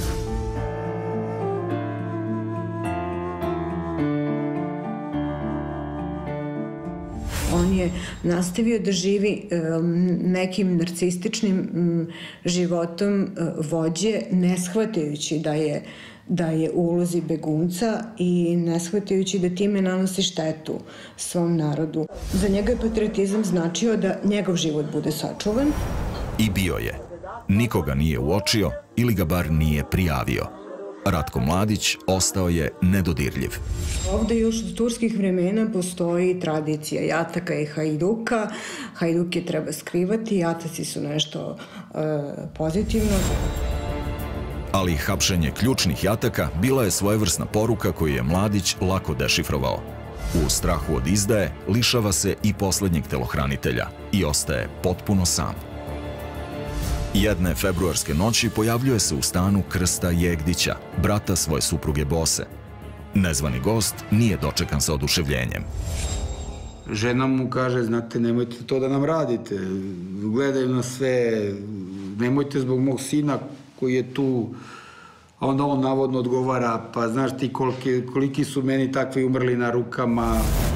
Speaker 10: On je nastavio da živi nekim narcističnim životom vođe, ne shvatajući da je u ulozi begunca i ne shvatajući da time nanosi štetu svom narodu. Za njega je patriotizam značio da njegov život bude sačuvan.
Speaker 1: I bio je. Nikoga nije uočio ili ga bar nije prijavio. Ratko Mladić ostao je nedodirljiv.
Speaker 10: Ovde još od turskih vremena postoji tradicija jataka i hajduka. Hajduke treba skrivati, jataci su nešto pozitivno.
Speaker 1: Ali hapšenje ključnih jataka bila je svojevrsna poruka koju je Mladić lako dešifrovao. U strahu od izdaje lišava se i poslednjeg telohranitelja i ostaje potpuno sam. Jedne februarske noći pojavljuje se u stanu Krsta Jegdića, brata svoje supruge Bose. Nezvani gost nije dočekan sa oduševljenjem.
Speaker 3: Žena mu kaže, znate, nemojte to da nam radite, gledaju nas sve, nemojte zbog mog sina koji je tu, a onda on navodno odgovara, pa znaš ti koliki su meni takvi umrli na rukama.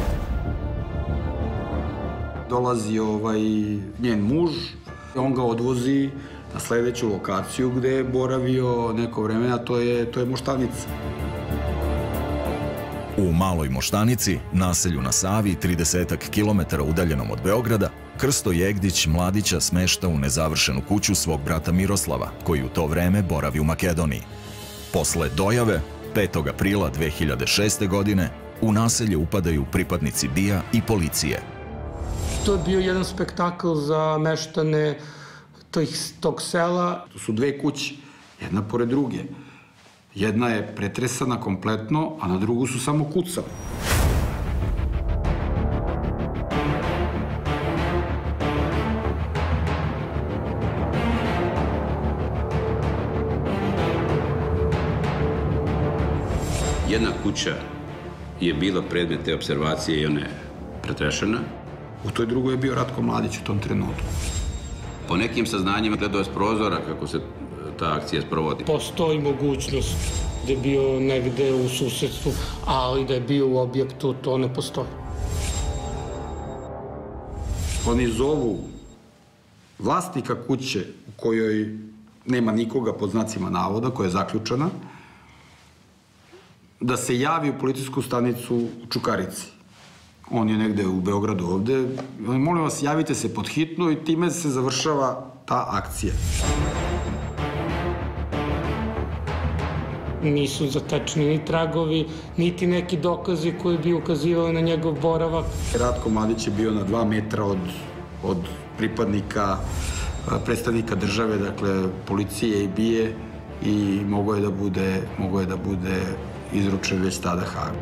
Speaker 3: Dolazi njen muž, on ga odvozi na sledeću lokaciju gde je boravio neko vremena, to je Moštanica.
Speaker 1: U Maloj Moštanici, naselju na Savi, 30 kilometara udaljenom od Beograda, Krsto Jegdić Mladića smešta u nezavršenu kuću svog brata Miroslava, koji u to vreme boravi u Makedoniji. Posle dojave, 5. aprila 2006. godine, u naselje upadaju pripadnici BIA i policije.
Speaker 14: To je bio jedan spektakl za meštane tog sela.
Speaker 3: To su dve kuće, jedna pored druge. Jedna je pretresana kompletno, a na drugu su samo kucali.
Speaker 21: Jedna kuća je bila predmet te observacije i ona je pretrešena.
Speaker 3: U toj drugoj je bio Ratko Mladić u tom trenutku.
Speaker 21: Po nekim saznanjima gledao je s prozora kako se ta akcija sprovodi.
Speaker 14: Postoji mogućnost da je bio negde u susedstvu, ali da je bio u objektu, to ne postoji.
Speaker 3: Oni zovu vlasnika kuće u kojoj nema nikoga, pod znacima navoda, koja je zaključana, da se javi u policijsku stanicu u Čukarici. On je negde u Beogradu ovde. Molim vas, javite se pod hitno i time se završava ta akcija.
Speaker 14: Nisu zatečeni ni tragovi, niti neki dokazi koji bi ukazivali na njegov boravak.
Speaker 3: Ratko Mladić je bio na 2 metra od pripadnika, predstavnika države, dakle policije i BIA, i mogao je da bude izručen već tada Hagu.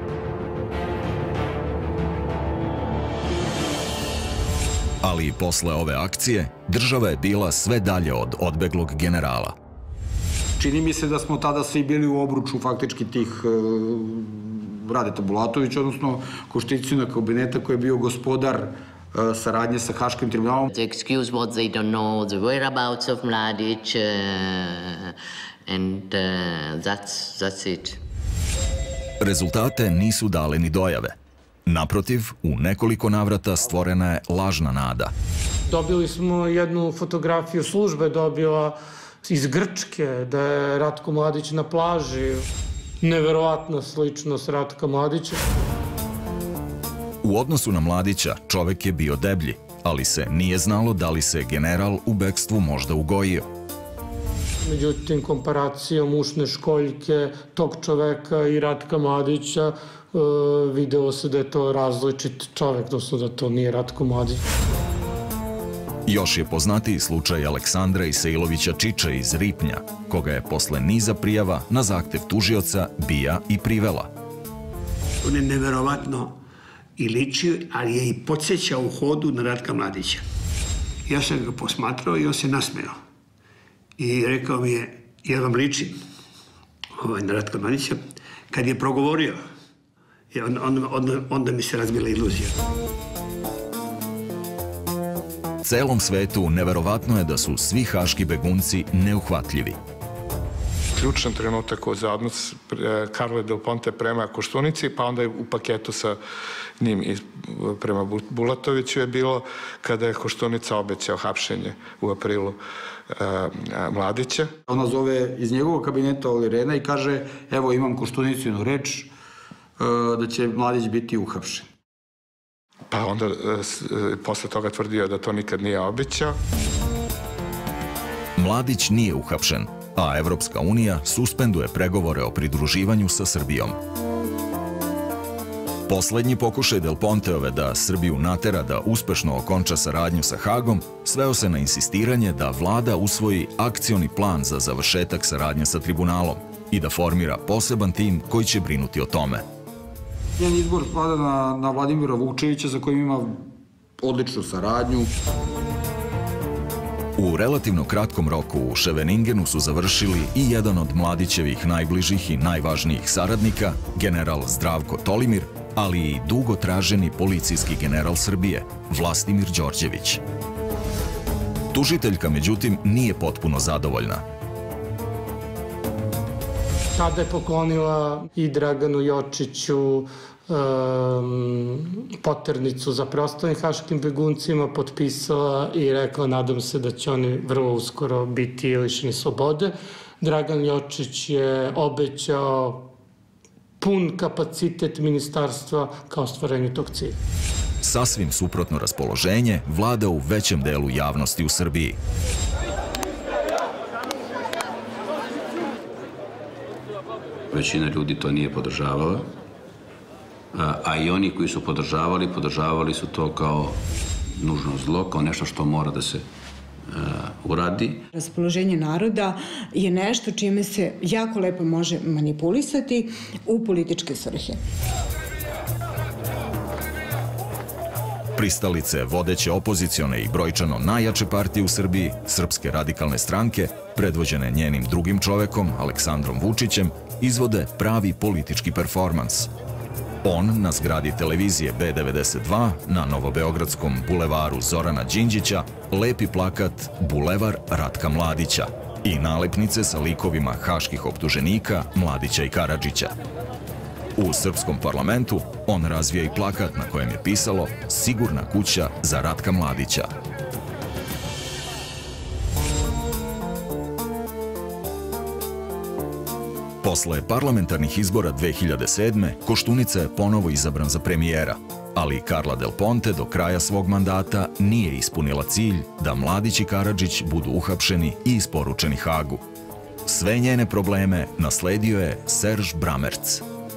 Speaker 1: Ali i posle ove akcije, država je bila sve dalje od odbeglog generala.
Speaker 3: Čini mi se da smo tada svi bili u obruču faktički tih Radeta Bulatovića, odnosno Košticinog kabineta koji je bio gospodar saradnje sa Haškim tribunalom.
Speaker 8: The excuse was they don't know the whereabouts of Mladić and that's it.
Speaker 1: Rezultate nisu dale ni dojave. Naprotiv, u nekoliko navrata stvorena je lažna nada.
Speaker 14: Dobili smo jednu fotografiju, služba je dobila iz Grčke, da je Ratko Mladić na plaži. Neverovatna sličnost Ratka Mladića.
Speaker 1: U odnosu na Mladića čovek je bio deblji, ali se nije znalo da li se general u bekstvu možda ugojio.
Speaker 14: Međutim, komparacijom ušne školjke tog čoveka i Ratka Mladića video se da je to različit čovek, odnosno da to nije Ratko Mladić.
Speaker 1: Još je poznatiji slučaj Aleksandra Isailovića Čiča iz Ripnja, koga je posle niza prijava na zahtev tužioca bija i privela.
Speaker 2: On je neverovatno i liči, ali je i podsjećao u hodu na Ratka Mladića. Ja sam ga posmatrao i on se nasmejao. I rekao mi je, ja vam ličim na Ratka Mladića. Kad je progovorio, onda mi se razbila iluzija.
Speaker 1: Celom svetu neverovatno je da su svi haški begunci neuhvatljivi.
Speaker 18: Ključan trenutak za odnos Carle Del Ponte prema Koštunici, pa onda je u paketu sa njim prema Bulatoviću je bilo kada je Koštunica obećao hapšenje u aprilu Mladića.
Speaker 3: Ona zove iz njegovog kabineta Olirena i kaže, evo imam Koštunicinu reč da će Mladić biti uhapšen.
Speaker 18: Pa onda posle toga tvrdio da to nikad nije obećao.
Speaker 1: Mladić nije uhapšen, a Evropska unija suspenduje pregovore o pridruživanju sa Srbijom. Poslednji pokušaj Del Ponteove da Srbiju natera da uspešno okonča saradnju sa Hagom sveo se na insistiranje da vlada usvoji akcioni plan za završetak saradnje sa tribunalom i da formira poseban tim koji će brinuti o tome.
Speaker 3: Njen izbor spada na Vladimira Vukčevića za kojim ima odličnu saradnju.
Speaker 1: U relativno kratkom roku u Ševeningenu su završili i jedan od Mladićevih najbližih i najvažnijih saradnika, general Zdravko Tolimir, ali i dugo traženi policijski general Srbije, Vlastimir Đorđević. Tužiteljka, međutim, nije potpuno zadovoljna.
Speaker 14: Tada je poklonila i Draganu Jočiću poternicu za preostalim haškim beguncima, potpisala i rekla nadam se da će oni vrlo uskoro biti lišeni slobode. Dragan Jočić je obećao pun kapacitet ministarstva kao ostvarenju tog cilja.
Speaker 1: Sasvim suprotno raspoloženje vlada u većem delu javnosti u Srbiji.
Speaker 21: Većina ljudi to nije podržavala, a i oni koji su podržavali su to kao nužno zlo, kao nešto što mora da se uradi.
Speaker 10: Raspoloženje naroda je nešto čime se jako lepo može manipulisati u političke svrhe.
Speaker 1: Pristalice vodeće opozicione i brojčano najjače partije u Srbiji, Srpske radikalne stranke, predvođene njenim drugim čovekom, Aleksandrom Vučićem, izvode pravi politički performans. On na zgradi televizije B92 na Novobeogradskom bulevaru Zorana Đinđića lepi plakat Bulevar Ratka Mladića i nalepnice sa likovima haških optuženika Mladića i Karadžića. U srpskom parlamentu on razvija i plakat na kojem je pisalo Sigurna kuća za Ratka Mladića. Posle parlamentarnih izbora 2007. Koštunica je ponovo izabran za premijera, ali Carla Del Ponte do kraja svog mandata nije ispunila cilj da Mladić i Karadžić budu uhapšeni i isporučeni Hagu. Sve njene probleme nasledio je Serž Bramerc.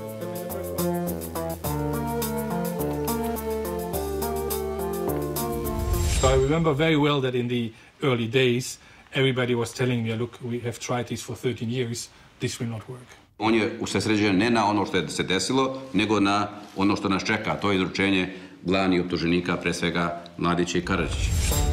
Speaker 13: I remember very well that in the early days everybody was telling me, look, we have tried this for 13 years, this will not work.
Speaker 21: On je usredsređen ne na ono što je se desilo, nego na ono što nas čeka, to je izručenje glavnih optuženika, pre svega Mladića i Karadžića.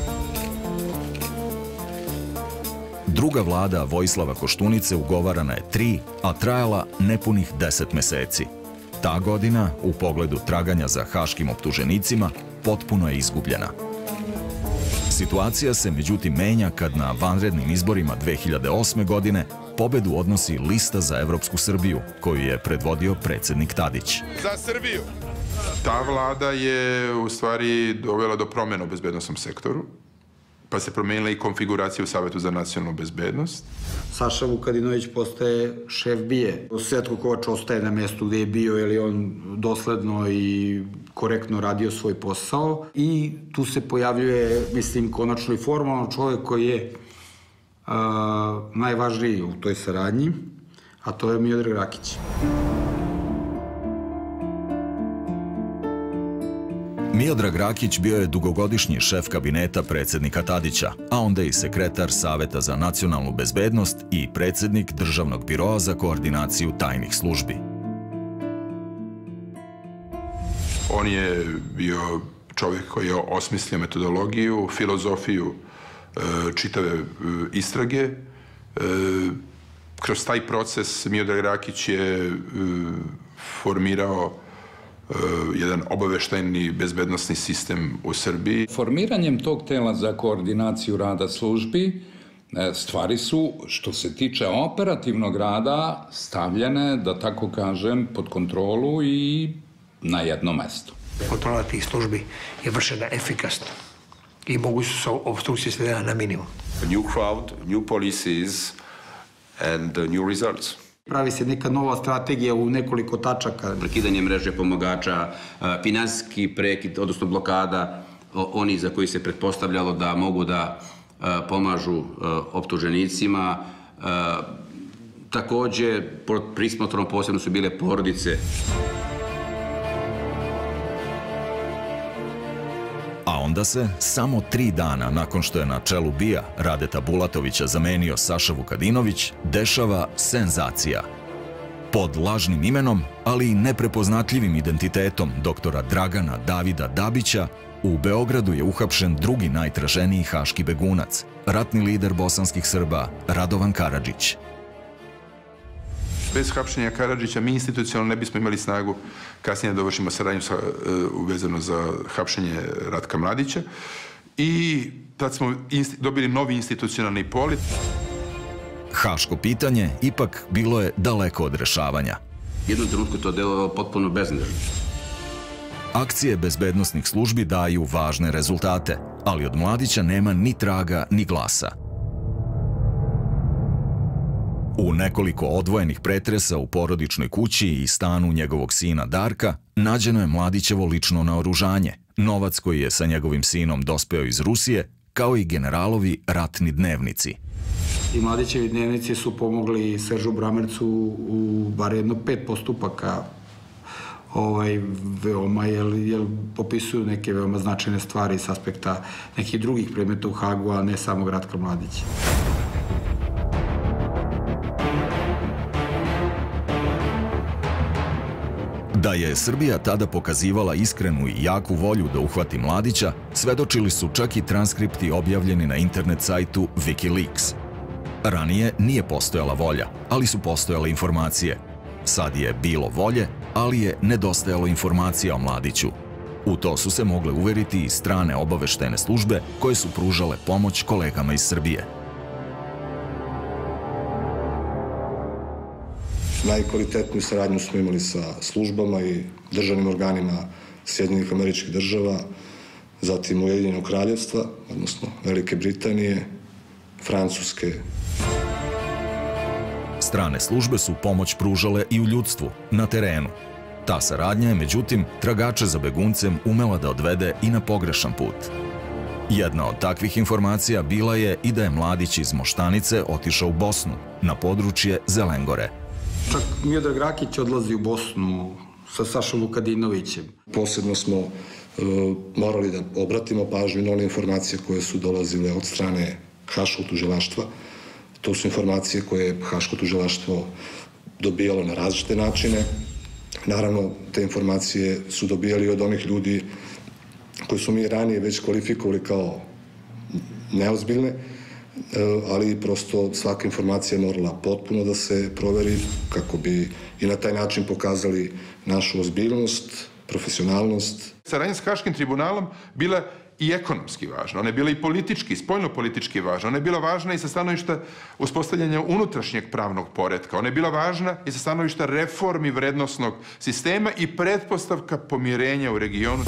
Speaker 1: Druga vlada Vojislava Koštunice ugovarana je 3, a trajala nepunih 10 meseci. Ta godina, u pogledu traganja za haškim optuženicima, potpuno je izgubljena. Situacija se međutim menja kad na vanrednim izborima 2008. godine pobedu odnosi Lista za Evropsku Srbiju, koju je predvodio predsednik Tadić.
Speaker 6: Za Srbiju! Ta vlada je u stvari dovela do promjena u bezbednostnom sektoru, pa se promenila i konfiguracija u Savetu za nacionalnu bezbednost.
Speaker 3: Saša Vukadinović postaje šef BIA. Svetko Kovač ostaje na mestu gde je bio, jer je on dosledno i korektno radio svoj posao i tu se pojavljuje, mislim, konačno i formalno čovjek koji je najvažniji u toj saradnji, a to je Miodrag Rakić.
Speaker 1: Miodrag Rakić bio je dugogodišnji šef kabineta predsjednika Tadića, a onda i sekretar Saveta za nacionalnu bezbednost i predsjednik Državnog biroa za koordinaciju tajnih službi.
Speaker 6: On je bio čovjek koji je osmislio metodologiju, filozofiju čitave istrage. Kroz taj proces Miodrag Rakić je formirao jedan obaveštajni bezbednosni sistem u Srbiji.
Speaker 17: Formiranjem tog tela za koordinaciju rada službi stvari su, što se tiče operativnog rada, stavljene, da tako kažem, pod kontrolu i na jedno mesto.
Speaker 15: Kontrola tih službi je vršena efikasno i mogućnost opstrukcije svedena na minimum.
Speaker 4: A new crowd, new policies and new results.
Speaker 3: Pravi se neka nova strategija u nekoliko tačaka.
Speaker 21: Prekidanje mreže pomagača, finansijski prekid, odnosno blokada, oni za koji se pretpostavljalo da mogu da pomažu optuženicima. Takođe, pod prismotrom posebno su bile porodice.
Speaker 1: A onda se, samo 3 dana nakon što je na čelu BIA Radeta Bulatovića zamenio Saša Vukadinović, dešava senzacija. Pod lažnim imenom, ali i neprepoznatljivim identitetom doktora Dragana Davida Dabića, u Beogradu je uhapšen drugi najtraženiji haški begunac, ratni lider bosanskih Srba Radovan Karadžić.
Speaker 6: Bez hapšenja Karadžića mi institucionalno ne bismo imali snagu kasnije da dovršimo saradnju vezano za hapšenje Ratka Mladića i tad smo dobili novi institucionalni polit.
Speaker 1: Haško pitanje ipak bilo je daleko od rešavanja.
Speaker 21: Jednom trenutku to delovalo potpuno beznadežno.
Speaker 1: Akcije bezbednosnih službi daju važne rezultate, ali od Mladića nema ni traga ni glasa. U nekoliko odvojenih pretresa u porodičnoj kući i stanu njegovog sina Darka nađeno je Mladićevo lično naoružanje, novac koji je sa njegovim sinom dospeo iz Rusije, kao i generalovi ratni dnevnici.
Speaker 3: I Mladićevi dnevnici su pomogli Seržu Bramercu u bar jedno 5 postupaka veoma, jer popisuju neke veoma značajne stvari s aspekta nekih drugih predmeta u Hagu, a ne samog Ratka Mladića.
Speaker 1: Da je Srbija tada pokazivala iskrenu i jaku volju da uhvati Mladića, svedočili su čak i transkripti objavljeni na internet sajtu Wikileaks. Ranije nije postojala volja, ali su postojale informacije. Sad je bilo volje, ali je nedostajalo informacija o Mladiću. U to su se mogle uveriti i strane obaveštajne službe koje su pružale pomoć kolegama iz Srbije.
Speaker 5: Najkvalitetniju saradnju smo imali sa službama i državnim organima Sjedinjenih Američkih Država, zatim Ujedinjenog Kraljevstva, odnosno Velike Britanije, Francuske.
Speaker 1: Strane službe su pomoć pružale i u ljudstvu, na terenu. Ta saradnja je, međutim, tragače za beguncem umela da odvede i na pogrešan put. Jedna od takvih informacija bila je i da je Mladić iz Moštanice otišao u Bosnu, na područje Zelengore.
Speaker 3: Čak Miodrag Rakić odlazi u Bosnu sa Sašom Vukadinovićem.
Speaker 5: Posebno smo morali da obratimo pažnju na one informacije koje su dolazile od strane Haškog tužilaštva. To su informacije koje je Haško tužilaštvo dobijalo na različite načine. Naravno, te informacije su dobijali od onih ljudi koji su mi ranije već kvalifikovali kao neozbiljne, ali prosto svaka informacija je morala potpuno da se proveri kako bi i na taj način pokazali našu ozbiljnost, profesionalnost.
Speaker 6: Saradnja s Haškim tribunalom bila i ekonomski važna, ona je bila i politički, spoljno-politički važna, ona je bila važna i sa stanovišta uspostavljanja unutrašnjeg pravnog poretka, ona je bila važna i sa stanovišta reformi vrednosnog sistema i pretpostavka pomirenja u regionu.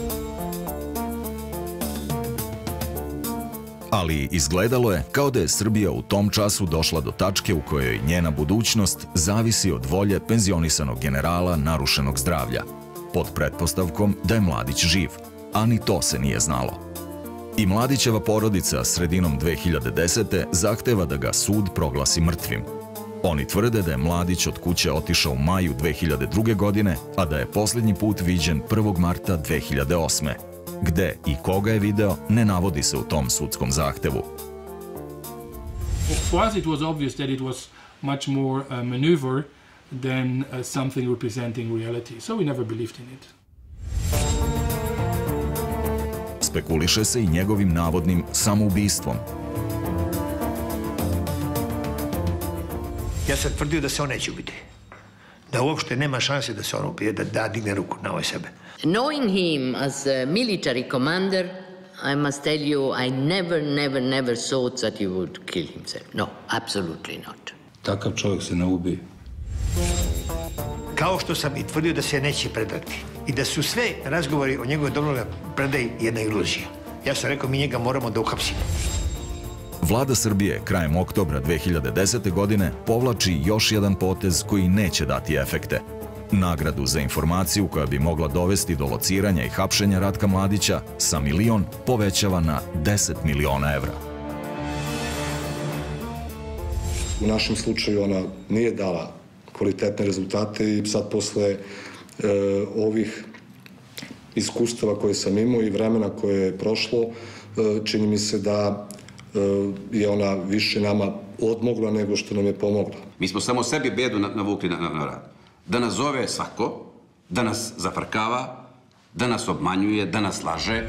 Speaker 1: Ali izgledalo je kao da je Srbija u tom času došla do tačke u kojoj njena budućnost zavisi od volje penzionisanog generala narušenog zdravlja. pod pretpostavkom da je mladić živ, a ni to se nije znalo. I Mladićeva porodica sredinom 2010. zahteva da ga sud proglasi mrtvim. Oni tvrde da je Mladić od kuće otišao u maju 2002. godine, a da je posljednji put viđen 1. marta 2008. Gde i koga je video ne navodi se u tom sudskom zahtevu.
Speaker 13: For us it was obvious that it was much more a maneuver than something representing reality. So we never believed in it.
Speaker 1: Spekuliše se i njegovim navodnim samoubistvom.
Speaker 15: Ja sam tvrdio da se on neće ubiti. Da uopšte nema šanse da se on ubije, da digne ruku na sebe.
Speaker 8: Knowing him as a military commander, I must tell you, I never thought that he would kill himself. No, absolutely not.
Speaker 16: Takav čovjek se ne ubije.
Speaker 15: Kao što sam i tvrdio da se neće predati. I da su sve razgovori o njegovoj dobrovoljnoj predaji jedna iluzija. Ja sam rekao, mi njega moramo da uhapsimo.
Speaker 1: Vlada Srbije krajem oktobra 2010. godine povlači još jedan potez koji neće dati efekte. Nagradu za informaciju koja bi mogla dovesti do lociranja i hapšenja Ratka Mladića sa 1 milion povećava na 10 miliona evra.
Speaker 5: U našem slučaju ona nije dala kvalitetne rezultate i sad posle ovih iskustava koje sam imao i vremena koje je prošlo, čini mi se da je ona više nama odmogla nego što nam je pomogla.
Speaker 21: Mi smo samo sebi bedu navukli na rad. Da nas zove svako, da nas zafrkava, da nas obmanjuje, da nas laže.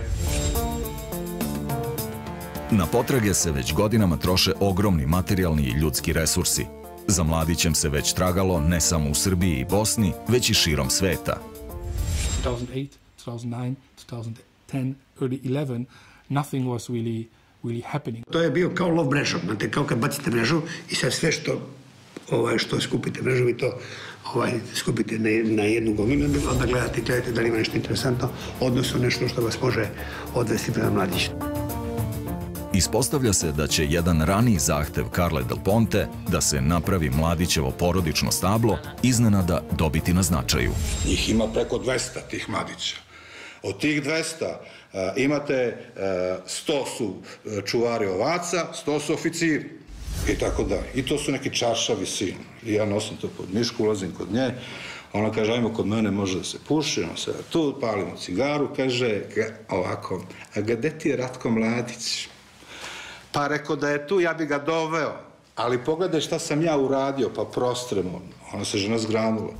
Speaker 1: Na potrage se već godinama troše ogromni materijalni i ljudski resursi. Za Mladićem se već tragalo ne samo u Srbiji i Bosni, već i širom sveta.
Speaker 13: 2008, 2009, 2010, early 11, nothing was really happening.
Speaker 2: To je bio kao lov mrežom, znate, kao kad bacite mrežu i sad sve što skupite mrežu i to skupite na jednu gomilu, onda gledate da li ima nešto interesantno, odnosno nešto što vas može odvesti prema Mladiću.
Speaker 1: Ispostavlja se da će jedan raniji zahtev Carle Del Ponte da se napravi Mladićevo porodično stablo iznenada dobiti na značaju.
Speaker 9: Njih ima preko 200 tih Mladića. Od tih 200 imate 100 su čuvari ovaca, 100 su oficiri i tako da. I to su neki čaršavi sin. I ja nosim to pod mišku, ulazim kod nje. Ona kaže, ajmo kod mene, može da se puši, ono se tu, palimo cigaru, kaže ovako, a gde ti je Ratko Mladić? Pa rekao da je tu, ja bi ga doveo. Ali pogledaj šta sam ja uradio, pa prostremo. Ona se žena zgranula.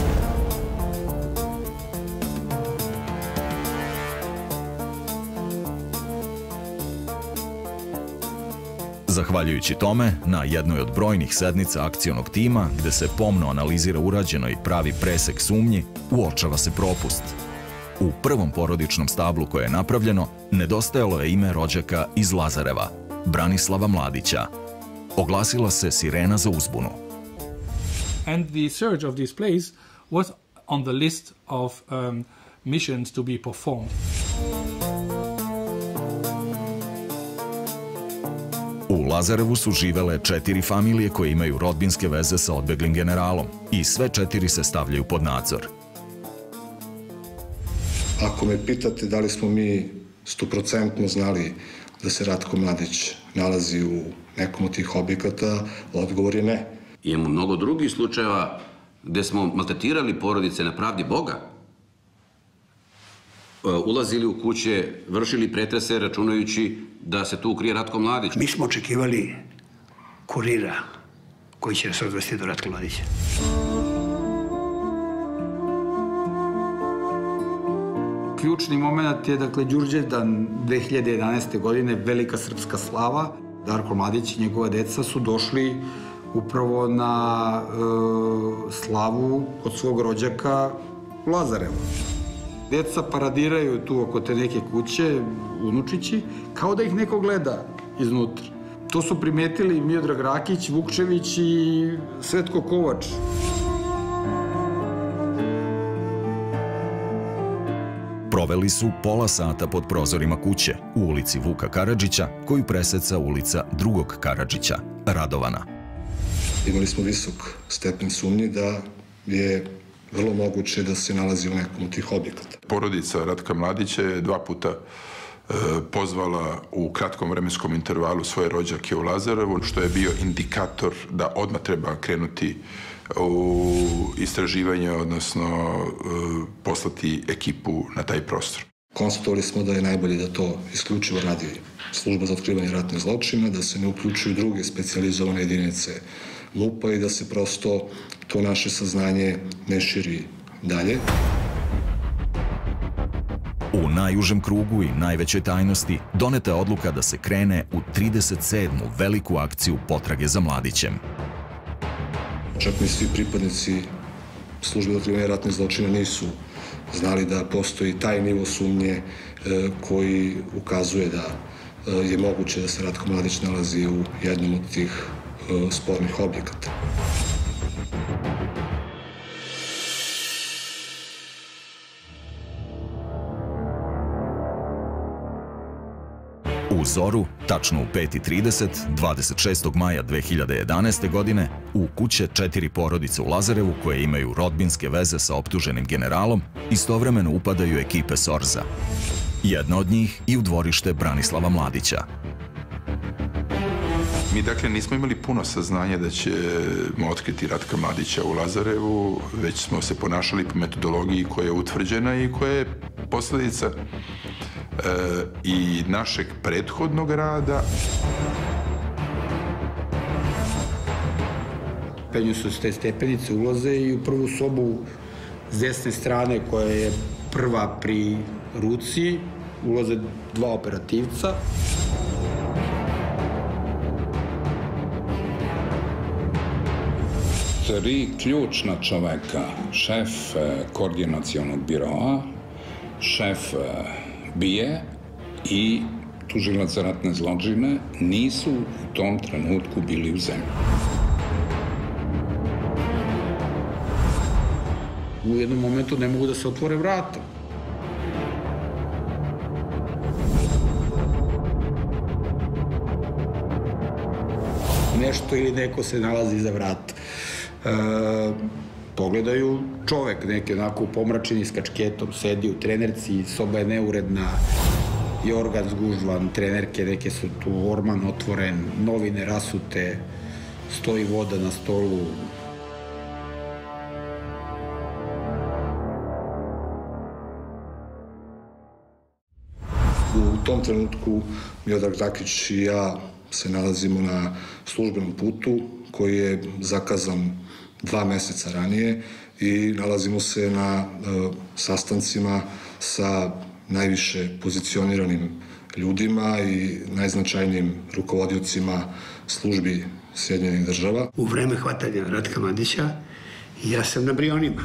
Speaker 1: Zahvaljujući tome, na jednoj od brojnih sednica akcionog tima, gde se pomno analizira urađeno i pravi presek sumnji, uočava se propust. U prvom porodičnom stablu koje je napravljeno, nedostajalo je ime rođaka iz Lazareva, Branislava Mladića. Oglasila se sirena za uzbunu.
Speaker 13: And the search of this place was on the list of missions to be performed.
Speaker 1: U Lazarevu su živele 4 familije koje imaju rodbinske veze sa odbeglim generalom i sve 4 se stavljaju pod nadzor.
Speaker 5: Ako me pitate da li smo mi 100% znali da se Ratko Mladić nalazi u nekom od tih objekata, odgovor je ne.
Speaker 21: Imamo mnogo drugih slučajeva gde smo maltretirali porodice na pravdi Boga. Ulazili u kuće, vršili pretrese računajući da se tu ukrije Ratko Mladić.
Speaker 2: Mi smo očekivali kurira koji će nas odvesti do Ratka Mladića.
Speaker 3: Ključni moment je, dakle, Đurđevdan 2011. godine, velika srpska slava. Darko Mladić i njegova deca su došli upravo na slavu od svog rođaka Lazareva. Deca paradiraju tu oko te neke kuće, unučići, kao da ih neko gleda iznutra. To su primetili Miodrag Rakić, Vukčević i Svetko Kovač.
Speaker 1: Proveli su pola sata pod prozorima kuće u ulici Vuka Karadžića, koju preseca ulica drugog Karadžića, Radovana.
Speaker 5: Imali smo visok stepen sumnji da je vrlo moguće da se nalazi u nekom od tih objekata.
Speaker 6: Porodica Ratka Mladića je 2 puta pozvala u kratkom vremenskom intervalu svoje rođake u Lazarevu, što je bio indikator da odmah treba krenuti u istraživanje, odnosno poslati ekipu na taj prostor.
Speaker 5: Konstatovali smo da je najbolje da to isključivo radi Služba za otkrivanje ratnih zločina, da se ne uključuju druge specijalizovane jedinice MUP-a i da se prosto to naše saznanje ne širi dalje.
Speaker 1: U najužem krugu i najvećoj tajnosti doneta je odluka da se krene u 37. veliku akciju potrage za Mladićem.
Speaker 5: Čak ni svi pripadnici Službe za otkrivanje ratnih zločina nisu znali da postoji taj nivo sumnje koji ukazuje da je moguće da se Ratko Mladić nalazi u jednom od tih spornih objekata.
Speaker 1: U zoru, tačno u 5:30, 26. maja 2011. godine, u kuće 4 porodice u Lazarevu koje imaju rodbinske veze sa optuženim generalom, istovremeno upadaju ekipe SORZ-a. Jedna od njih i u dvorište Branislava Mladića.
Speaker 6: Mi dakle nismo imali puno saznanja da ćemo otkriti Ratka Mladića u Lazarevu, već smo se ponašali po metodologiji koja je utvrđena i koja je posljedica i našeg prethodnog rada.
Speaker 3: Penju su s te stepenice, ulaze i u prvu sobu s desne strane koja je prva pri ruci, ulaze 2 operativca.
Speaker 17: 3 ključna čoveka, šef koordinacionog biroa, šef BIA i tužilac za ratne zločine nisu u tom trenutku bili u zemlji.
Speaker 3: U jednom momentu ne mogu da se otvore vrata. Nešto ili neko se nalazi iza vrata. Pogledaju čovek, neki onako pomračeni s kačketom, sedi u trenerci, soba je neuredna, jorgan zgužvan, trenerke neke su tu, orman otvoren, novine rasute, stoji voda na stolu.
Speaker 5: U tom trenutku Miodrag Rakić i ja se nalazimo na službenom putu koji je zakazan 2 meseca ranije i nalazimo se na sastancima sa najviše pozicioniranim ljudima i najznačajnijim rukovodiocima službi Sjedinjenih država.
Speaker 2: U vreme hvatanja Ratka Mladića ja sam na Brionima.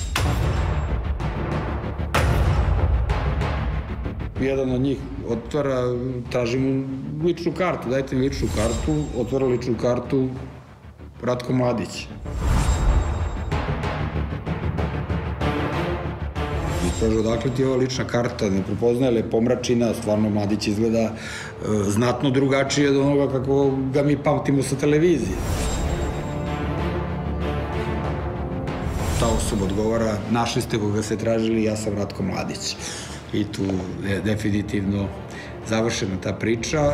Speaker 3: Jedan od njih otvara, traži mu ličnu kartu, dajte mi ličnu kartu, otvara ličnu kartu Ratko Mladić. I kaže, odakle ti je ova lična karta, ne prepoznaje, ali je pomračina, stvarno Mladić izgleda znatno drugačije od onoga kako ga mi pamtimo sa televizije. Ta osoba odgovara, našli ste koga se tražili, ja sam Ratko Mladić. I tu je definitivno završena ta priča.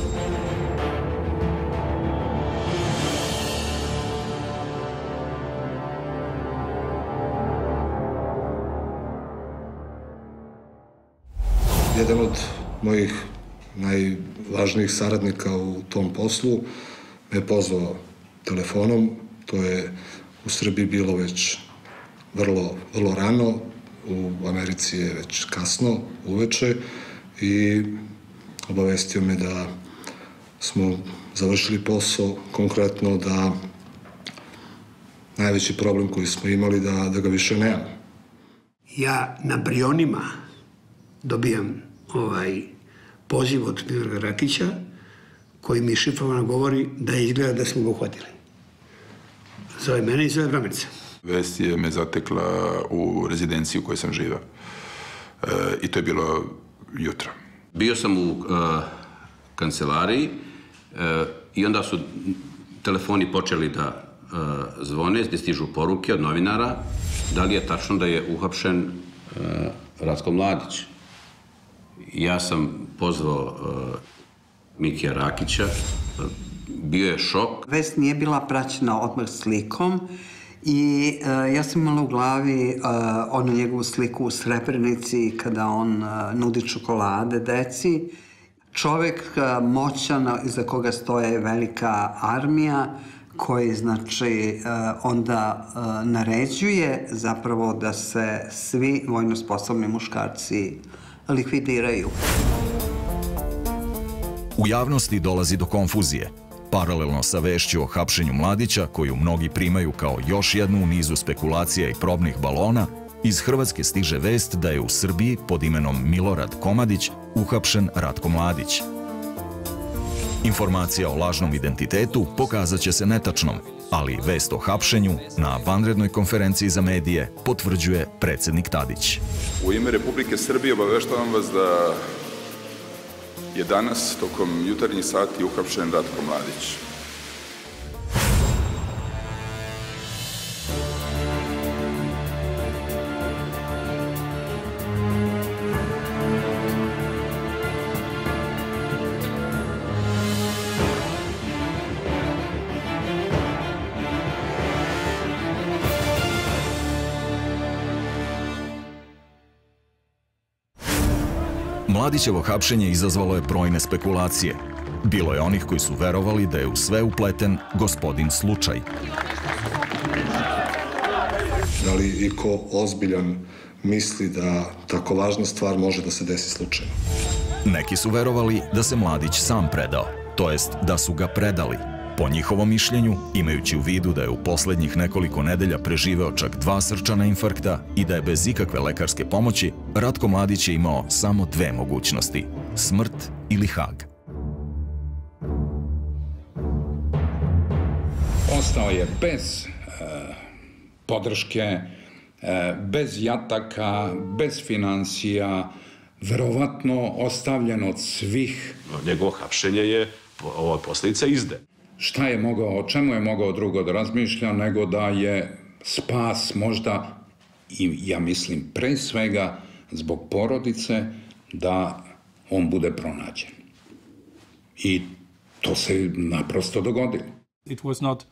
Speaker 5: Jedan od mojih najvažnijih saradnika u tom poslu me je pozvao telefonom. To je u Srbiji bilo već vrlo rano, u Americi je već kasno uveče i obavestio me da smo završili posao, konkretno da najveći problem koji smo imali da ga više nema.
Speaker 2: Ja na Brionima dobijam poziv od Miodraga Rakića koji mi šifrovano govori da izgleda da smo ga uhvatili. Zove mene i zove Vramerca.
Speaker 6: Vest je me zatekla u rezidenciji u kojoj sam živao. I to je bilo jutro.
Speaker 21: Bio sam u kancelariji i onda su telefoni počeli da zvone, gde stižu poruke od novinara. Da li je tačno da je uhapšen Ratko Mladić? Ja sam pozvao Mikija Rakića, bio je šok.
Speaker 11: Vest nije bila praćena odmah slikom i ja sam imala u glavi onu njegovu sliku u Srebrenici kada on nudi čokolade deci. Čovek moćan iza koga stoje velika armija koji, znači, onda naređuje zapravo da se svi vojno sposobni muškarci likvidiraju.
Speaker 1: U javnosti dolazi do konfuzije. Paralelno sa vešću o hapšenju Mladića, koju mnogi primaju kao još jednu u nizu spekulacija i probnih balona, iz Hrvatske stiže vest da je u Srbiji pod imenom Milorad Komadić uhapšen Ratko Mladić. Informacija o lažnom identitetu pokazat će se netačnom, ali vest o hapšenju na vanrednoj konferenciji za medije potvrđuje predsjednik Tadić.
Speaker 6: U ime Republike Srbije obaveštavam vas da je danas tokom jutarnjih sati uhapšen Ratko Mladić.
Speaker 1: Mladićevo hapšenje izazvalo je brojne spekulacije. Bilo je onih koji su verovali da je u sve upleten gospodin Slučaj.
Speaker 5: Da li iko ozbiljan misli da tako važna stvar može da se desi slučajno?
Speaker 1: Neki su verovali da se Mladić sam predao, to jest da su ga predali. Po njihovom mišljenju, imajući u vidu da je u poslednjih nekoliko nedelja preživeo čak 2 srčana infarkta i da je bez ikakve lekarske pomoći, Ratko Mladić je imao samo 2 mogućnosti: smrt ili Hag.
Speaker 17: Ostao je bez podrške, bez jataka, bez financija, verovatno ostavljen od svih.
Speaker 19: Njegovo hapšenje je posljedica izde.
Speaker 17: Šta je mogao, o čemu je mogao drugo da razmišlja nego da je spas možda, i ja mislim pre svega zbog porodice, da on bude pronađen. I to se naprosto dogodilo.
Speaker 13: It was not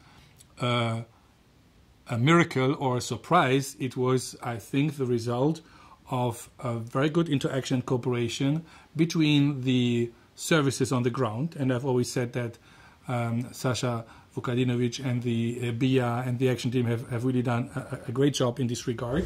Speaker 13: a miracle or a surprise. It was, I think, the result of a very good interaction and cooperation between the services on the ground. And I've always said that Sasha Vukadinovic and the BIA and the action team have really done a great job in this regard.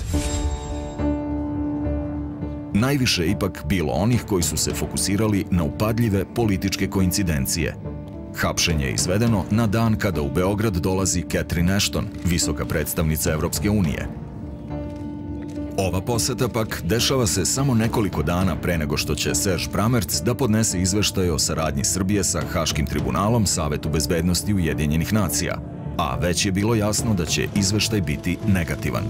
Speaker 1: Najviše je ipak bilo onih koji su se fokusirali na upadljive političke koincidencije. Hapšenje je izvedeno na dan kada u Beograd dolazi Catherine Ashton, visoka predstavnica Evropske unije. Ova poseta pak dešava se samo nekoliko dana pre nego što će Serge Bramertz da podnese izveštaj o saradnji Srbije sa Haškim tribunalom Savetu bezbednosti Ujedinjenih nacija, a već je bilo jasno da će izveštaj biti negativan.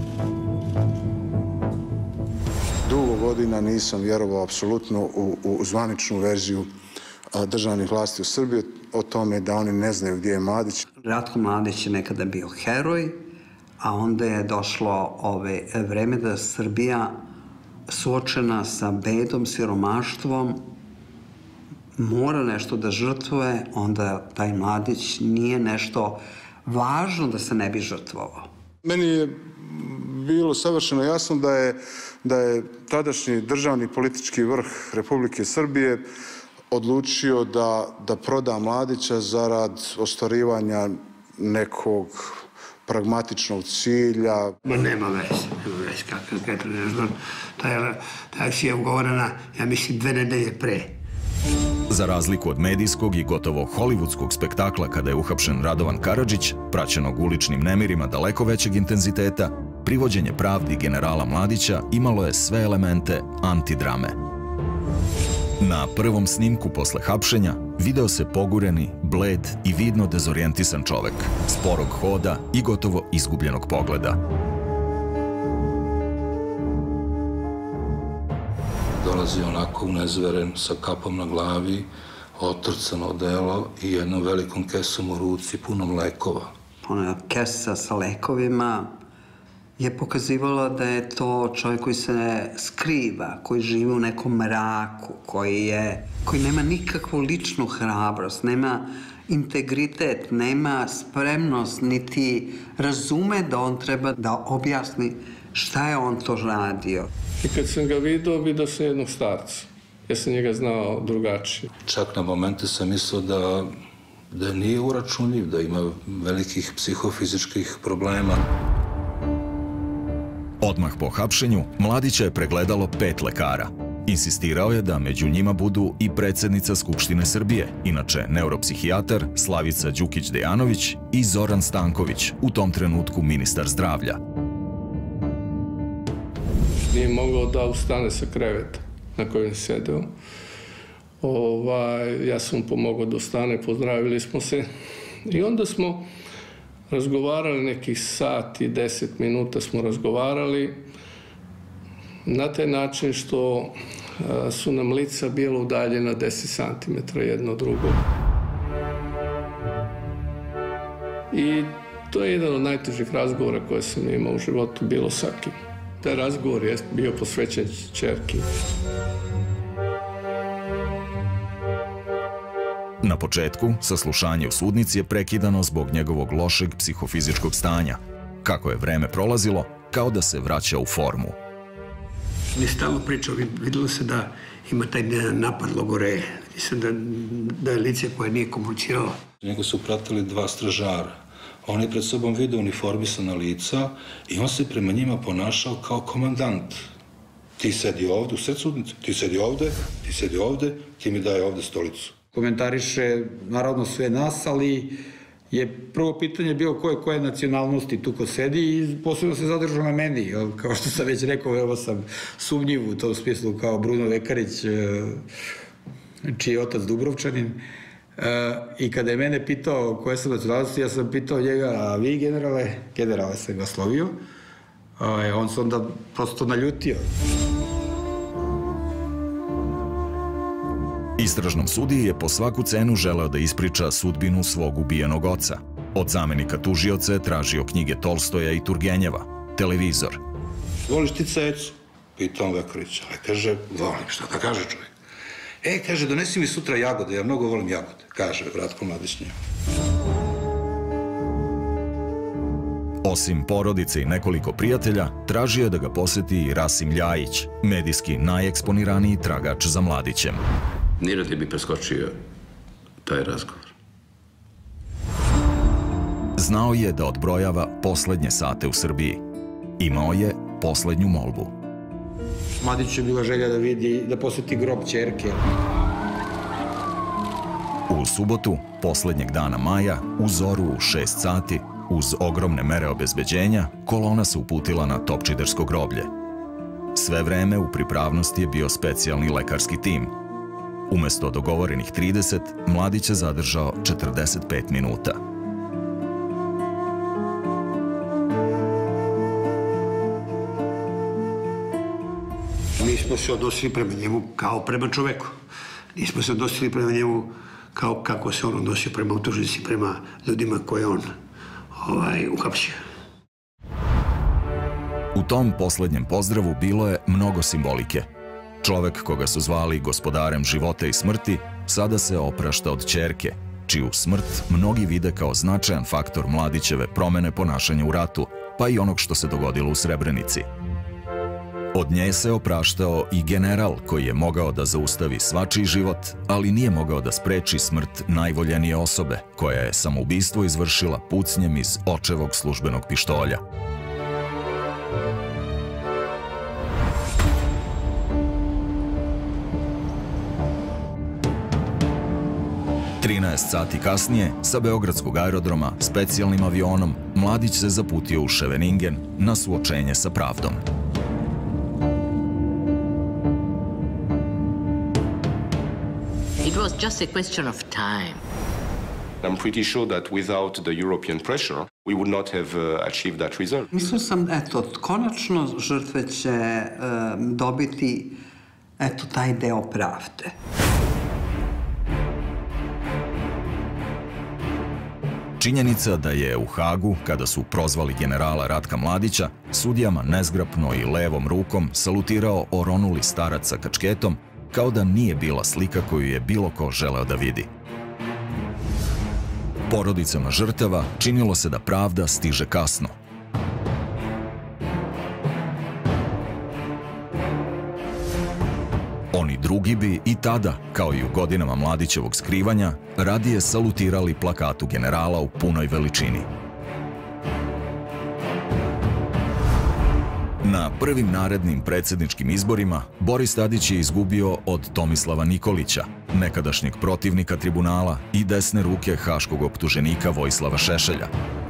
Speaker 12: Dugo godina nisam vjerovao apsolutno u zvaničnu verziju državnih vlasti u Srbiji o tome da oni ne znaju gdje je Mladić.
Speaker 11: Ratko Mladić je nekada bio heroj, a onda je došlo vreme da Srbija suočena sa bedom, siromaštvom, mora nešto da žrtvuje, onda taj Mladić nije nešto važno da se ne bi žrtvovao.
Speaker 12: Meni je bilo savršeno jasno da je tadašnji državni politički vrh Republike Srbije odlučio da proda Mladića zarad ostvarivanja nekog pragmatičnog cilja.
Speaker 2: Nema veze, kako ne znam. Ta akcija je ugovorena, ja mislim, 2 nedelje pre.
Speaker 1: Za razliku od medijskog i gotovo hollywoodskog spektakla kada je uhapšen Radovan Karadžić, praćenog uličnim nemirima daleko većeg intenziteta, privođenje pravdi generala Mladića imalo je sve elemente antidrame. Na prvom snimku posle hapšenja video se pogureni, bled i vidno dezorijentisan čovek, sporog hoda i gotovo izgubljenog pogleda.
Speaker 16: Dolazi onako unezveren sa kapom na glavi, otrcano odelo i jednom velikom kesom u ruci punom lekova.
Speaker 11: Ona kesa sa lekovima je pokazivala da je to čovjek koji se skriva, koji živi u nekom mraku, koji nema nikakvu ličnu hrabrost, nema integritet, nema spremnost, niti razume da on treba da objasni šta je on to radio.
Speaker 7: I kad sam ga vidio sam jednog starca. Ja sam njega znao drugačije.
Speaker 16: Čak na momente sam mislio da nije uračunljiv, da ima velikih psihofizičkih problema.
Speaker 1: Odmah po hapšenju, Mladića je pregledalo 5 lekara. Insistirao je da među njima budu i predsjednica Skupštine Srbije, inače neuropsihijatar Slavica Đukić-Dejanović i Zoran Stanković, u tom trenutku ministar zdravlja.
Speaker 7: Nije mogao da ustane sa kreveta na kojem je sedeo. Ja sam mu pomogao da ustane, pozdravili smo se i onda smo razgovarali nekih sat i 10 minuta smo razgovarali na taj način što su nam lica bila udaljena 10 cm jedno od drugog. I to je jedan od najtežih razgovora koje sam imao u životu, bilo sa kim. Taj razgovor je bio posvećen ćerki.
Speaker 1: Na početku, saslušanje u sudnici je prekidano zbog njegovog lošeg psihofizičkog stanja. Kako je vreme prolazilo, kao da se vraća u formu.
Speaker 2: Mi stalno pričao, vidjelo se da ima taj napad logore, da je lice koje nije komuniciralo.
Speaker 16: Njega su pratili 2 stražara. On je pred sobom vidio uniformisana lica i on se prema njima ponašao kao komandant. Ti sedi ovde u sred sudnice, ti sedi ovde, ti mi daje ovde stolicu.
Speaker 3: Komentariše naravno sve nas, ali je prvo pitanje bilo koje nacionalnosti tu ko sedi i posebno se zadržao na meni. Kao što sam već rekao, veoma sam sumnjiv u tom smislu kao Bruno Lekarić, čiji je otac Dubrovčanin. I kada je mene pitao koje sam nacionalnosti, ja sam pitao njega, a vi generale sam ga slovio. On se onda prosto naljutio.
Speaker 1: Istražnom sudiji je po svaku cenu želeo da ispriča sudbinu svog ubijenog oca. Od zamenika tužioca je tražio knjige Tolstoja i Turgenjeva, televizor.
Speaker 16: Voliš ti cecu? Pitao Lekarić. Kaže, volim, šta da kaže čovjek? Kaže, donesi mi sutra jagode, ja mnogo volim jagode, kaže Ratko Mladić njemu.
Speaker 1: Osim porodice i nekoliko prijatelja, tražio je da ga poseti i Rasim Ljajić, medijski najeksponiraniji tragač za Mladićem.
Speaker 21: Nirad bi preskočio taj razgovor.
Speaker 1: Znao je da odbrojava poslednje sate u Srbiji. Imao je poslednju molbu.
Speaker 3: Mladiću je bila želja da poseti grob ćerke.
Speaker 1: U subotu, poslednjeg dana maja, u zoru u 6 sati, uz ogromne mere obezbeđenja, kolona se uputila na Topčidersko groblje. Sve vreme u pripravnosti je bio specijalni lekarski tim. Umesto dogovorenih 30, Mladić je zadržao 45 minuta.
Speaker 2: Mi smo se odnosili prema njemu kao prema čoveku. Nismo se odnosili prema njemu kao kako se on odnosio prema optužnici, prema ljudima koje on uhapsio.
Speaker 1: U tom poslednjem pozdravu bilo je mnogo simbolike. Čovek koga su zvali gospodarem života i smrti, sada se oprašta od ćerke, čiju smrt mnogi vide kao značajan faktor Mladićeve promene ponašanja u ratu, pa i onog što se dogodilo u Srebrenici. Od nje se opraštao i general koji je mogao da zaustavi svačiji život, ali nije mogao da spreči smrt najvoljenije osobe, koja je samoubistvo izvršila pucnjem iz očevog službenog pištolja. Sati kasnije, sa Beogradskog aerodroma, specijalnim avionom, Mladić se zaputio u Scheveningen na suočenje sa pravdom.
Speaker 8: It was just a question of time.
Speaker 4: I'm pretty sure that without the European pressure, we would not have achieved that result.
Speaker 11: Mislio sam, konačno žrtve će dobiti, taj deo pravde.
Speaker 1: Činjenica da je u Hagu, kada su prozvali generala Ratka Mladića, sudijama nezgrapno i levom rukom salutirao oronuli starac sa kačketom, kao da nije bila slika koju je bilo ko želeo da vidi. Porodicama žrtava činilo se da pravda stiže kasno. Oni drugi bi i tada, kao i u godinama Mladićevog skrivanja, radije salutirali plakatu generala u punoj veličini. Na prvim narednim predsjedničkim izborima Boris Tadić je izgubio od Tomislava Nikolića, nekadašnjeg protivnika tribunala i desne ruke haškog optuženika Vojislava Šešelja.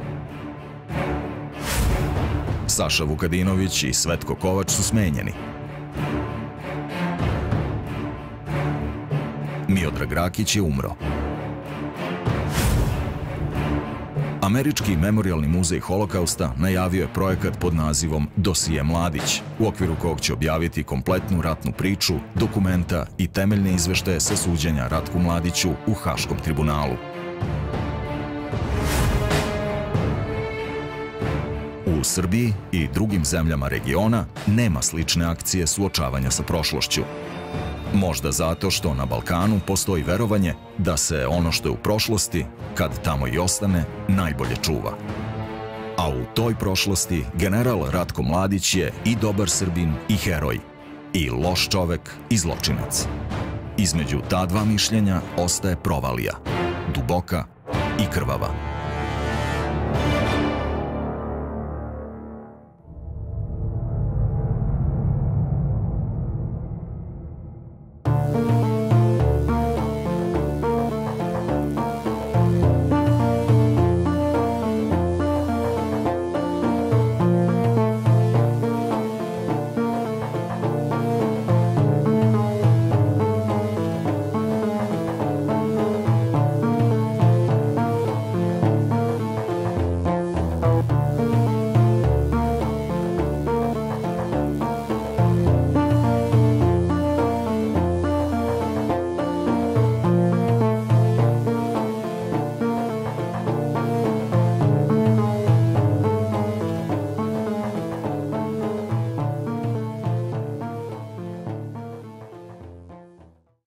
Speaker 1: Saša Vukadinović i Svetko Kovač su smenjeni. Miodrag Rakić je umro. Američki memorialni muzej Holokausta najavio je projekat pod nazivom Dosije Mladić, u okviru kog će objaviti kompletnu ratnu priču, dokumenta i temeljne izveštaje sa suđenja Ratku Mladiću u Haškom tribunalu. U Srbiji i drugim zemljama regiona nema slične akcije suočavanja sa prošlošću. Možda zato što na Balkanu postoji verovanje da se ono što je u prošlosti, kad tamo i ostane, najbolje čuva. A u toj prošlosti general Ratko Mladić je i dobar Srbin i heroj, i loš čovek i zločinac. Između ta dva mišljenja ostaje provalija, duboka i krvava.